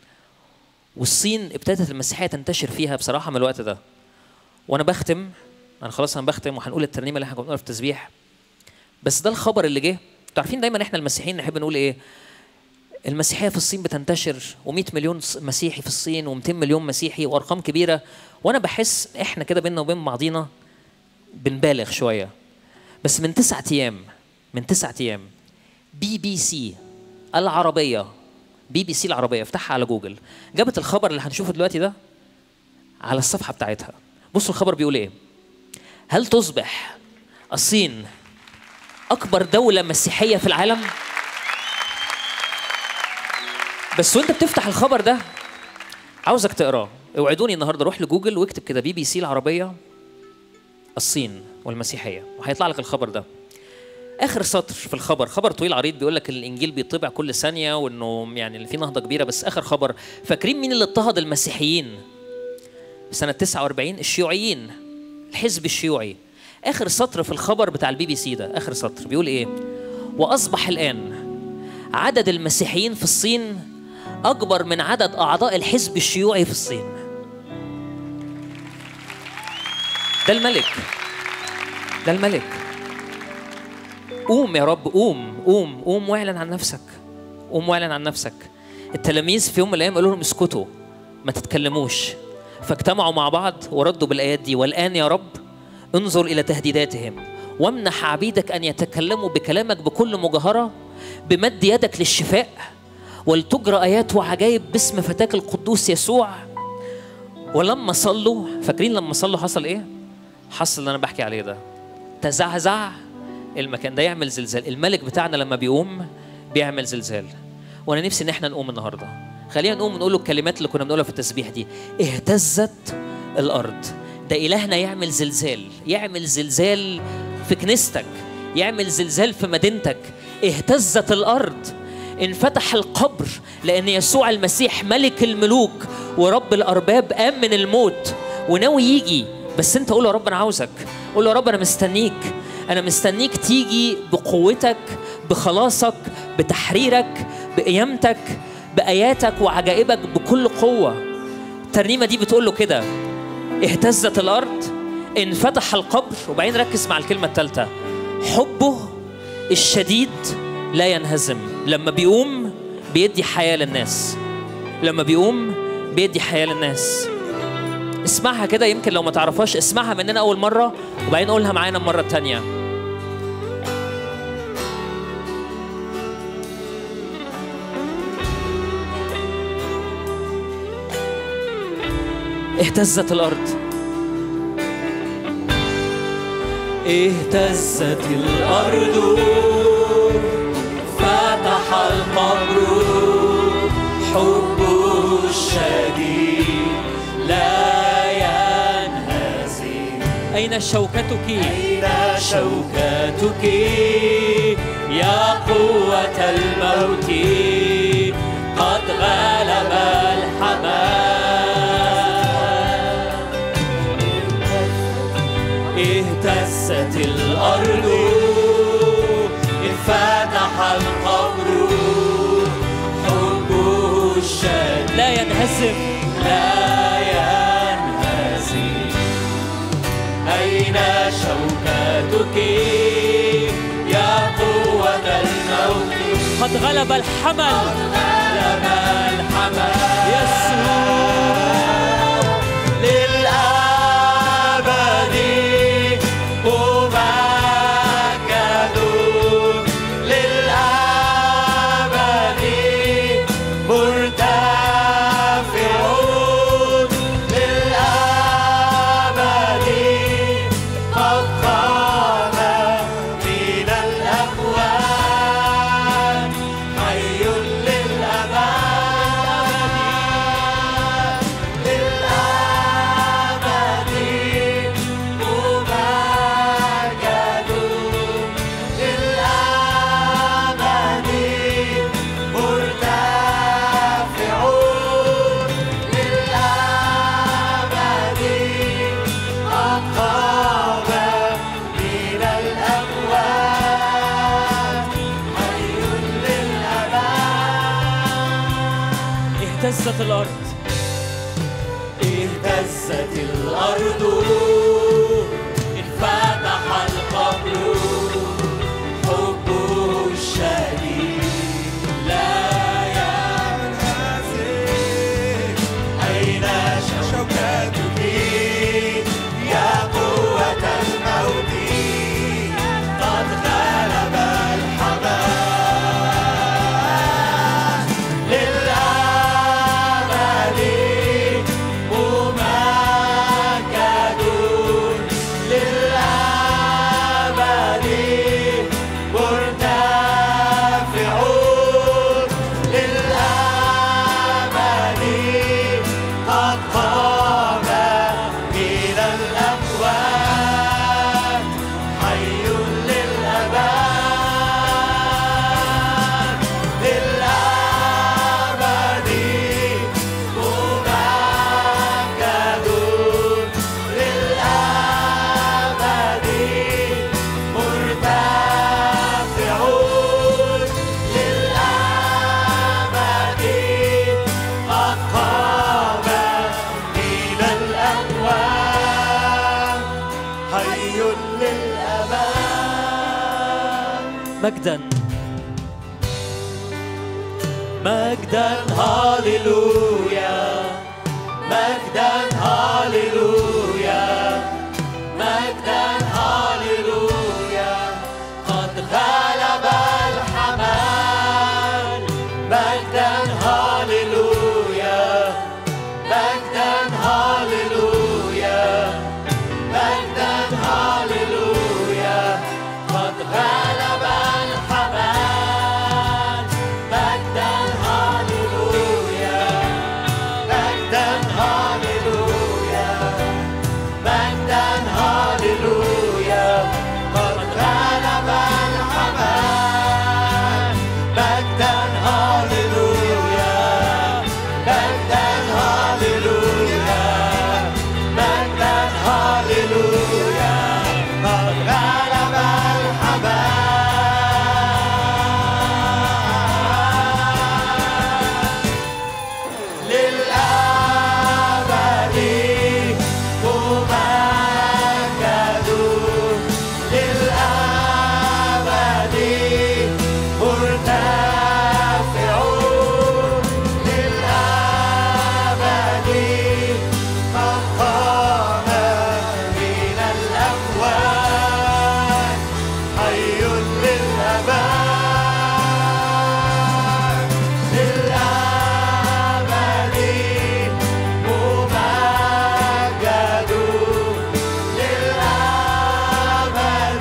Speaker 1: والصين ابتدت المسيحية تنتشر فيها بصراحة من الوقت ده. وأنا بختم، أنا خلاص أنا بختم وهنقول الترنيمة اللي احنا كنا بنقولها في التسبيح. بس ده الخبر اللي جه. انتوا عارفين دايما احنا المسيحيين نحب نقول ايه؟ المسيحية في الصين بتنتشر و100 مليون مسيحي في الصين و200 مليون مسيحي وأرقام كبيرة. وأنا بحس احنا كده بيننا وبين بعضينا بنبالغ شوية. بس من 9 أيام BBC العربية، BBC العربية، افتحها على جوجل، جابت الخبر اللي هنشوفه دلوقتي ده على الصفحة بتاعتها. بصوا الخبر بيقول ايه؟ هل تصبح الصين أكبر دولة مسيحية في العالم؟ بس وانت بتفتح الخبر ده عاوزك تقراه، اوعدوني النهارده روح لجوجل واكتب كده BBC العربية الصين والمسيحية وهيطلع لك الخبر ده. آخر سطر في الخبر، خبر طويل عريض، بيقول لك الإنجيل بيطبع كل ثانية وإنه يعني في نهضة كبيرة. بس آخر خبر، فاكرين مين اللي اضطهد المسيحيين سنة 49؟ الشيوعيين، الحزب الشيوعي. آخر سطر في الخبر بتاع BBC ده، آخر سطر بيقول إيه؟ وأصبح الآن عدد المسيحيين في الصين أكبر من عدد أعضاء الحزب الشيوعي في الصين. ده الملك، ده الملك. قوم يا رب، قوم قوم قوم واعلن عن نفسك، قوم واعلن عن نفسك. التلاميذ في يوم من الأيام قالوا لهم اسكتوا ما تتكلموش، فاجتمعوا مع بعض وردوا بالآيات دي: والآن يا رب انظر إلى تهديداتهم وامنح عبيدك أن يتكلموا بكلامك بكل مجاهرة بمد يدك للشفاء، ولتجرى آيات وعجائب باسم فتاك القدوس يسوع. ولما صلوا، فاكرين لما صلوا حصل إيه؟ حصل اللي أنا بحكي عليه ده، تزعزع المكان ده، يعمل زلزال. الملك بتاعنا لما بيقوم بيعمل زلزال. وأنا نفسي إن احنا نقوم النهاردة، خلينا نقوم ونقول له الكلمات اللي كنا بنقولها في التسبيح دي: اهتزت الأرض. ده إلهنا يعمل زلزال، يعمل زلزال في كنيستك، يعمل زلزال في مدينتك. اهتزت الأرض، انفتح القبر، لأن يسوع المسيح ملك الملوك ورب الأرباب قام من الموت وناوي يجي. بس أنت قول له يا رب أنا عاوزك، قول له يا رب أنا مستنيك، أنا مستنيك تيجي بقوتك، بخلاصك، بتحريرك، بقيامتك، بآياتك وعجائبك بكل قوة. الترنيمة دي بتقول له كده: اهتزت الأرض، انفتح القبر. وبعدين ركز مع الكلمة الثالثة: حبه الشديد لا ينهزم. لما بيقوم بيدي حياة للناس، لما بيقوم بيدي حياة للناس. اسمعها كده، يمكن لو ما تعرفهاش اسمعها مننا أول مرة وبعدين قولها معانا المرة التانية. اهتزت الأرض،
Speaker 6: اهتزت الأرض، فتح القبر، حبه الشديد لا ينهزم.
Speaker 1: أين شوكتك؟
Speaker 6: أين شوكتك يا قوة الموت؟ قد غلب الحمام. اهتزت الأرض، انفتح القبر، حبه الشديد
Speaker 1: لا ينهزم،
Speaker 6: لا ينهزم. أين شوكتك يا قوة الموت؟
Speaker 1: قد غلب الحمل،
Speaker 6: غلب الحمل.
Speaker 1: يسوع
Speaker 6: للأبد ممجد، للأبد مرتفع، للأبد قد قام من الأموات، حي للأبد، للأبد ممجد، للأبد مرتفع، للأبد قد قام من الأموات، حي للأبد.
Speaker 1: اهتزت الأرض،
Speaker 6: اهتزت الأرض، انفتح القبر، حبه الشديد لا ينهزم. أين شوكتك يا قوة الموت؟ قد غلب الحمام. للأبد ممجد،
Speaker 1: مجدا
Speaker 6: مجدا هاليلويا مجدا هاليلويا مجدا هاليلويا قد غلب الحمل مجدا هاليلويا مجدا هاليلويا مجدا هاليلويا قد غلب الحمل مجدا هاليلويا مجدا هاليلويا مجدا هاليلويا قد غلب الحمل مجدا هاليلويا مجدا هاليلويا مجدا هاليلويا قد غلب الحمل للأبد ممجدون للأبد مرتفعون للأبد قد قام من الأموات حي للأبد للأبد ممجدون للأبد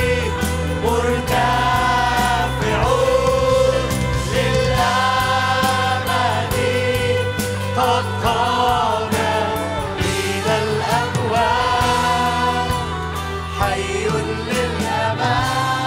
Speaker 6: مرتفعون للأبد قد قام من الأموات حي للأبد.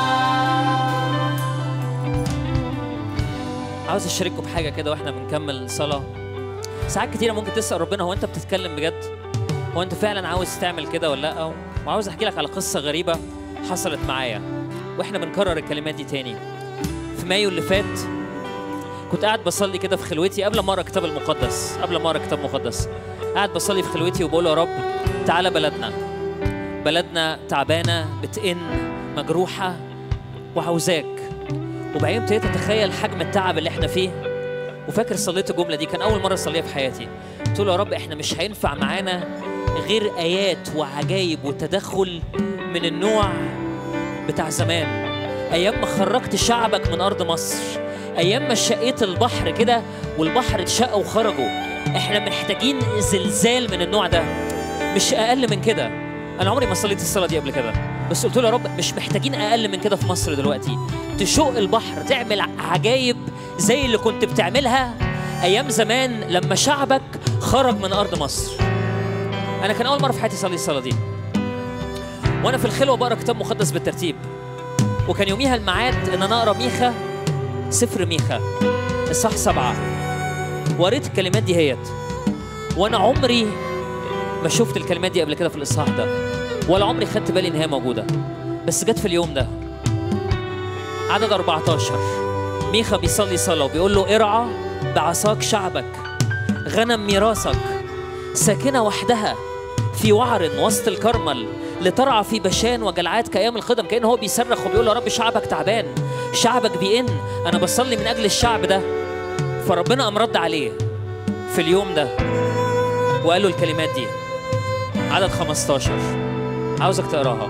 Speaker 1: عاوز اشارككم بحاجه كده واحنا بنكمل صلاه. ساعات كتيره ممكن تسال ربنا هو انت بتتكلم بجد؟ هو انت فعلا عاوز تعمل كده ولا لا؟ وعاوز احكي لك على قصه غريبه حصلت معايا واحنا بنكرر الكلمات دي تاني. في مايو اللي فات كنت قاعد بصلي كده في خلوتي قبل ما اقرا الكتاب المقدس، قاعد بصلي في خلوتي وبقول يا رب تعالى بلدنا تعبانه بتئن مجروحه وعاوزاك. وبعدين ابتديت اتخيل حجم التعب اللي احنا فيه، وفاكر صليت الجمله دي كان اول مره اصليها في حياتي. قلت له يا رب احنا مش هينفع معانا غير ايات وعجائب وتدخل من النوع بتاع زمان، ايام ما خرجت شعبك من ارض مصر، ايام ما شقيت البحر كده والبحر اتشق وخرجوا. احنا محتاجين زلزال من النوع ده، مش اقل من كده. انا عمري ما صليت الصلاه دي قبل كده، بس قلت له يا رب مش محتاجين اقل من كده في مصر دلوقتي. تشق البحر، تعمل عجائب زي اللي كنت بتعملها ايام زمان لما شعبك خرج من ارض مصر. انا كان اول مره في حياتي اصلي الصلاه دي وانا في الخلوه بقرا كتاب مقدس بالترتيب، وكان يوميها الميعاد ان انا اقرا ميخا، سفر ميخا اصحاح 7. وقريت الكلمات دي هيت، وانا عمري ما شفت الكلمات دي قبل كده في الاصحاح ده، ولا عمري خدت بالي ان هي موجوده. بس جت في اليوم ده عدد 14 ميخا بيصلي صلاه وبيقول له ارعى بعصاك شعبك، غنم ميراثك، ساكنه وحدها في وعر وسط الكرمل، لترعى في بشان وجلعاد كأيام القدم. كأنه هو بيصرخ وبيقول يا رب شعبك تعبان، شعبك بيئن، أنا بصلي من أجل الشعب ده. فربنا قام رد عليه في اليوم ده وقال له الكلمات دي. عدد 15 عاوزك تقراها.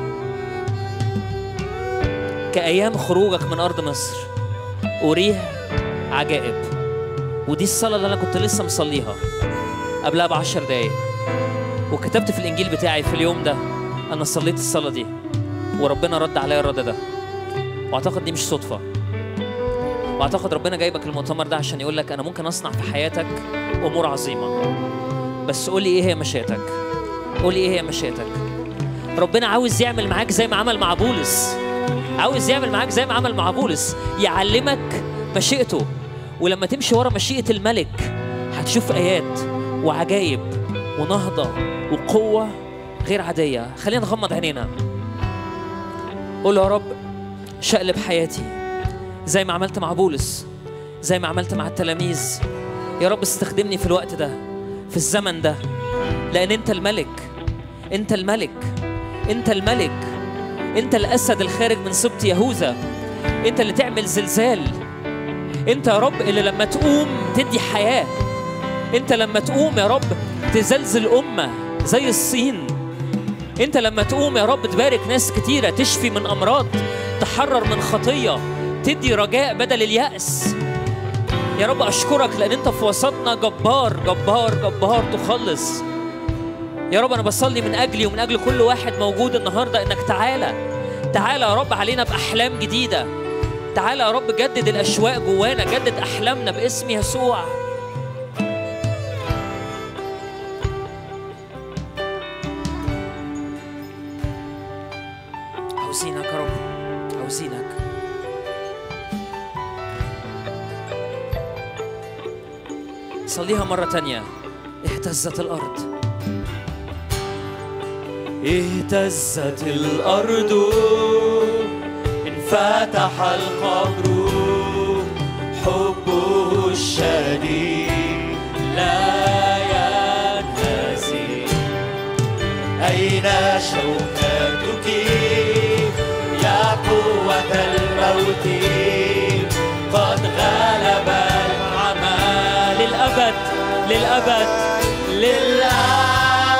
Speaker 1: كأيام خروجك من أرض مصر أريه عجائب. ودي الصلاة اللي أنا كنت لسه مصليها قبلها ب10 دقايق، وكتبت في الإنجيل بتاعي في اليوم ده أنا صليت الصلاة دي وربنا رد عليا الرد ده. وأعتقد دي مش صدفة، وأعتقد ربنا جايبك المؤتمر ده عشان يقول لك أنا ممكن أصنع في حياتك أمور عظيمة، بس قولي إيه هي مشيئتك، قولي إيه هي مشيئتك. ربنا عاوز يعمل معاك زي ما عمل مع بولس، عاوز يعمل معاك زي ما عمل مع بولس، يعلمك مشيئته. ولما تمشي ورا مشيئة الملك هتشوف آيات وعجائب ونهضة وقوة غير عادية. خلينا نغمض عينينا، قول يا رب شقلب حياتي زي ما عملت مع بولس، زي ما عملت مع التلاميذ. يا رب استخدمني في الوقت ده، في الزمن ده، لأن أنت الملك، أنت الملك، أنت الملك، أنت الأسد الخارج من سبط يهوذا. أنت اللي تعمل زلزال. أنت يا رب اللي لما تقوم تدي حياة. أنت لما تقوم يا رب تزلزل أمة زي الصين. أنت لما تقوم يا رب تبارك ناس كتيرة، تشفي من أمراض، تحرر من خطية، تدي رجاء بدل اليأس. يا رب أشكرك لأن أنت في وسطنا جبار جبار جبار تخلص. يا رب أنا بصلي من أجلي ومن أجل كل واحد موجود النهاردة إنك تعالى يا رب علينا بأحلام جديدة. تعالى يا رب جدد الأشواق جوانا، جدد أحلامنا باسم يسوع. عاوزينك يا رب، عاوزينك. صليها مرة تانية. اهتزت الأرض،
Speaker 6: اهتزت الأرض، انفتح القبر، حبه الشديد لا ينهزم. أين شوكتك يا قوة الموت؟ قد غلب العمى للأبد للأبد للأبد.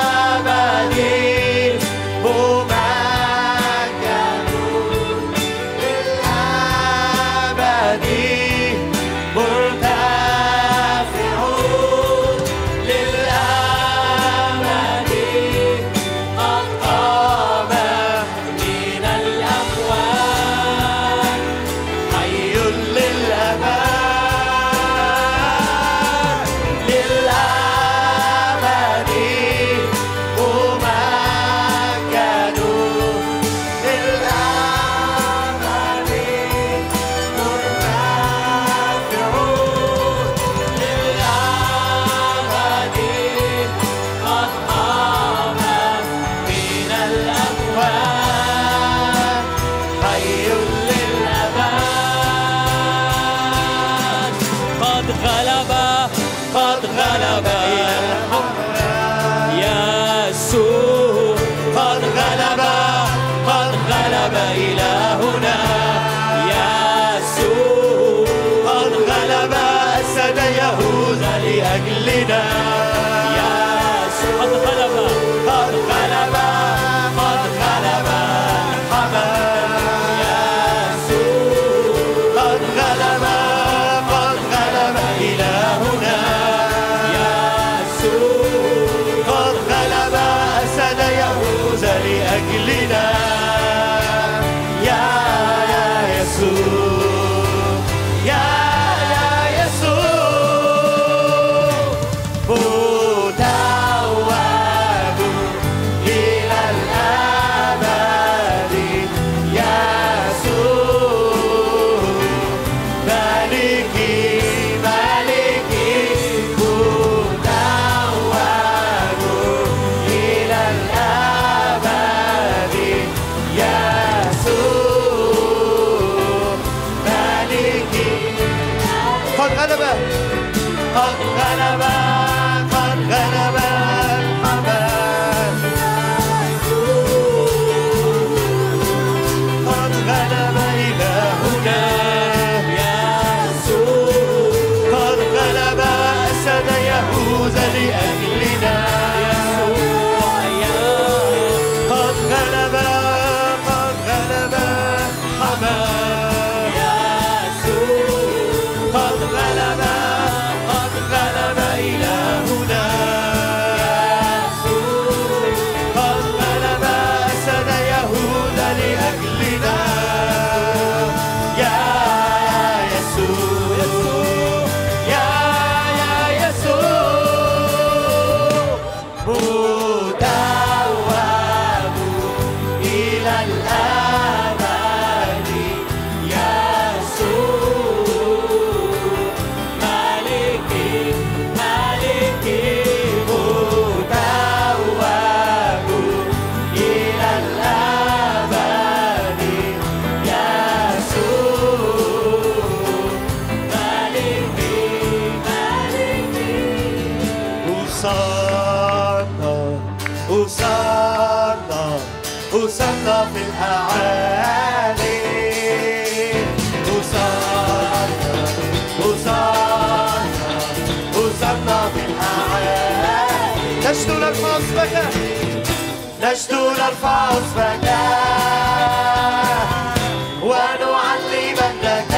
Speaker 6: لأجلنا يسوع قد غلب قد غلب قد غلب الحمام. يسوع قد غلب قد غلب إلهنا. يسوع قد غلب أسد يهوذا لأجلنا. يا يسوع وصلنا في الأعالي. نجد نرفع اسمك ونعلي مجدك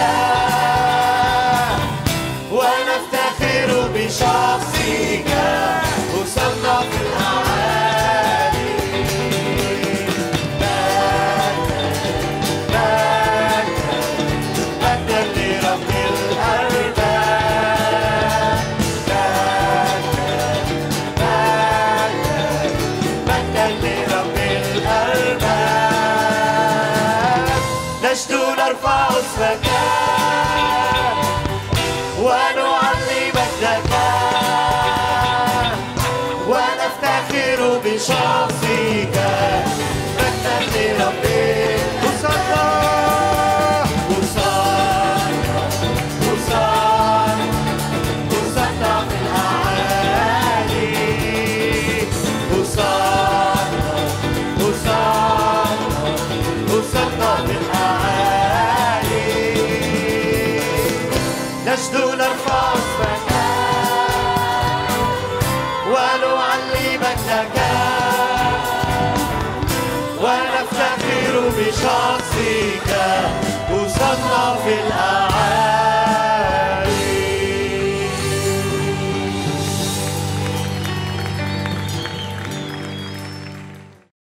Speaker 6: ونفتخر بشخصك وصلنا في الأعالي مجدا لرب الأرباب مجدا لرب الأرباب نجد نرفع اسمك ونعلي مجدك ونفتخر بشخصك مجدا لربي وصلنا وصلنا في الأعالي وصلنا في الأعالي نجد نرفع اسمك ونعلي مجدك ونفتخر بشخصك وصلنا في الأعالي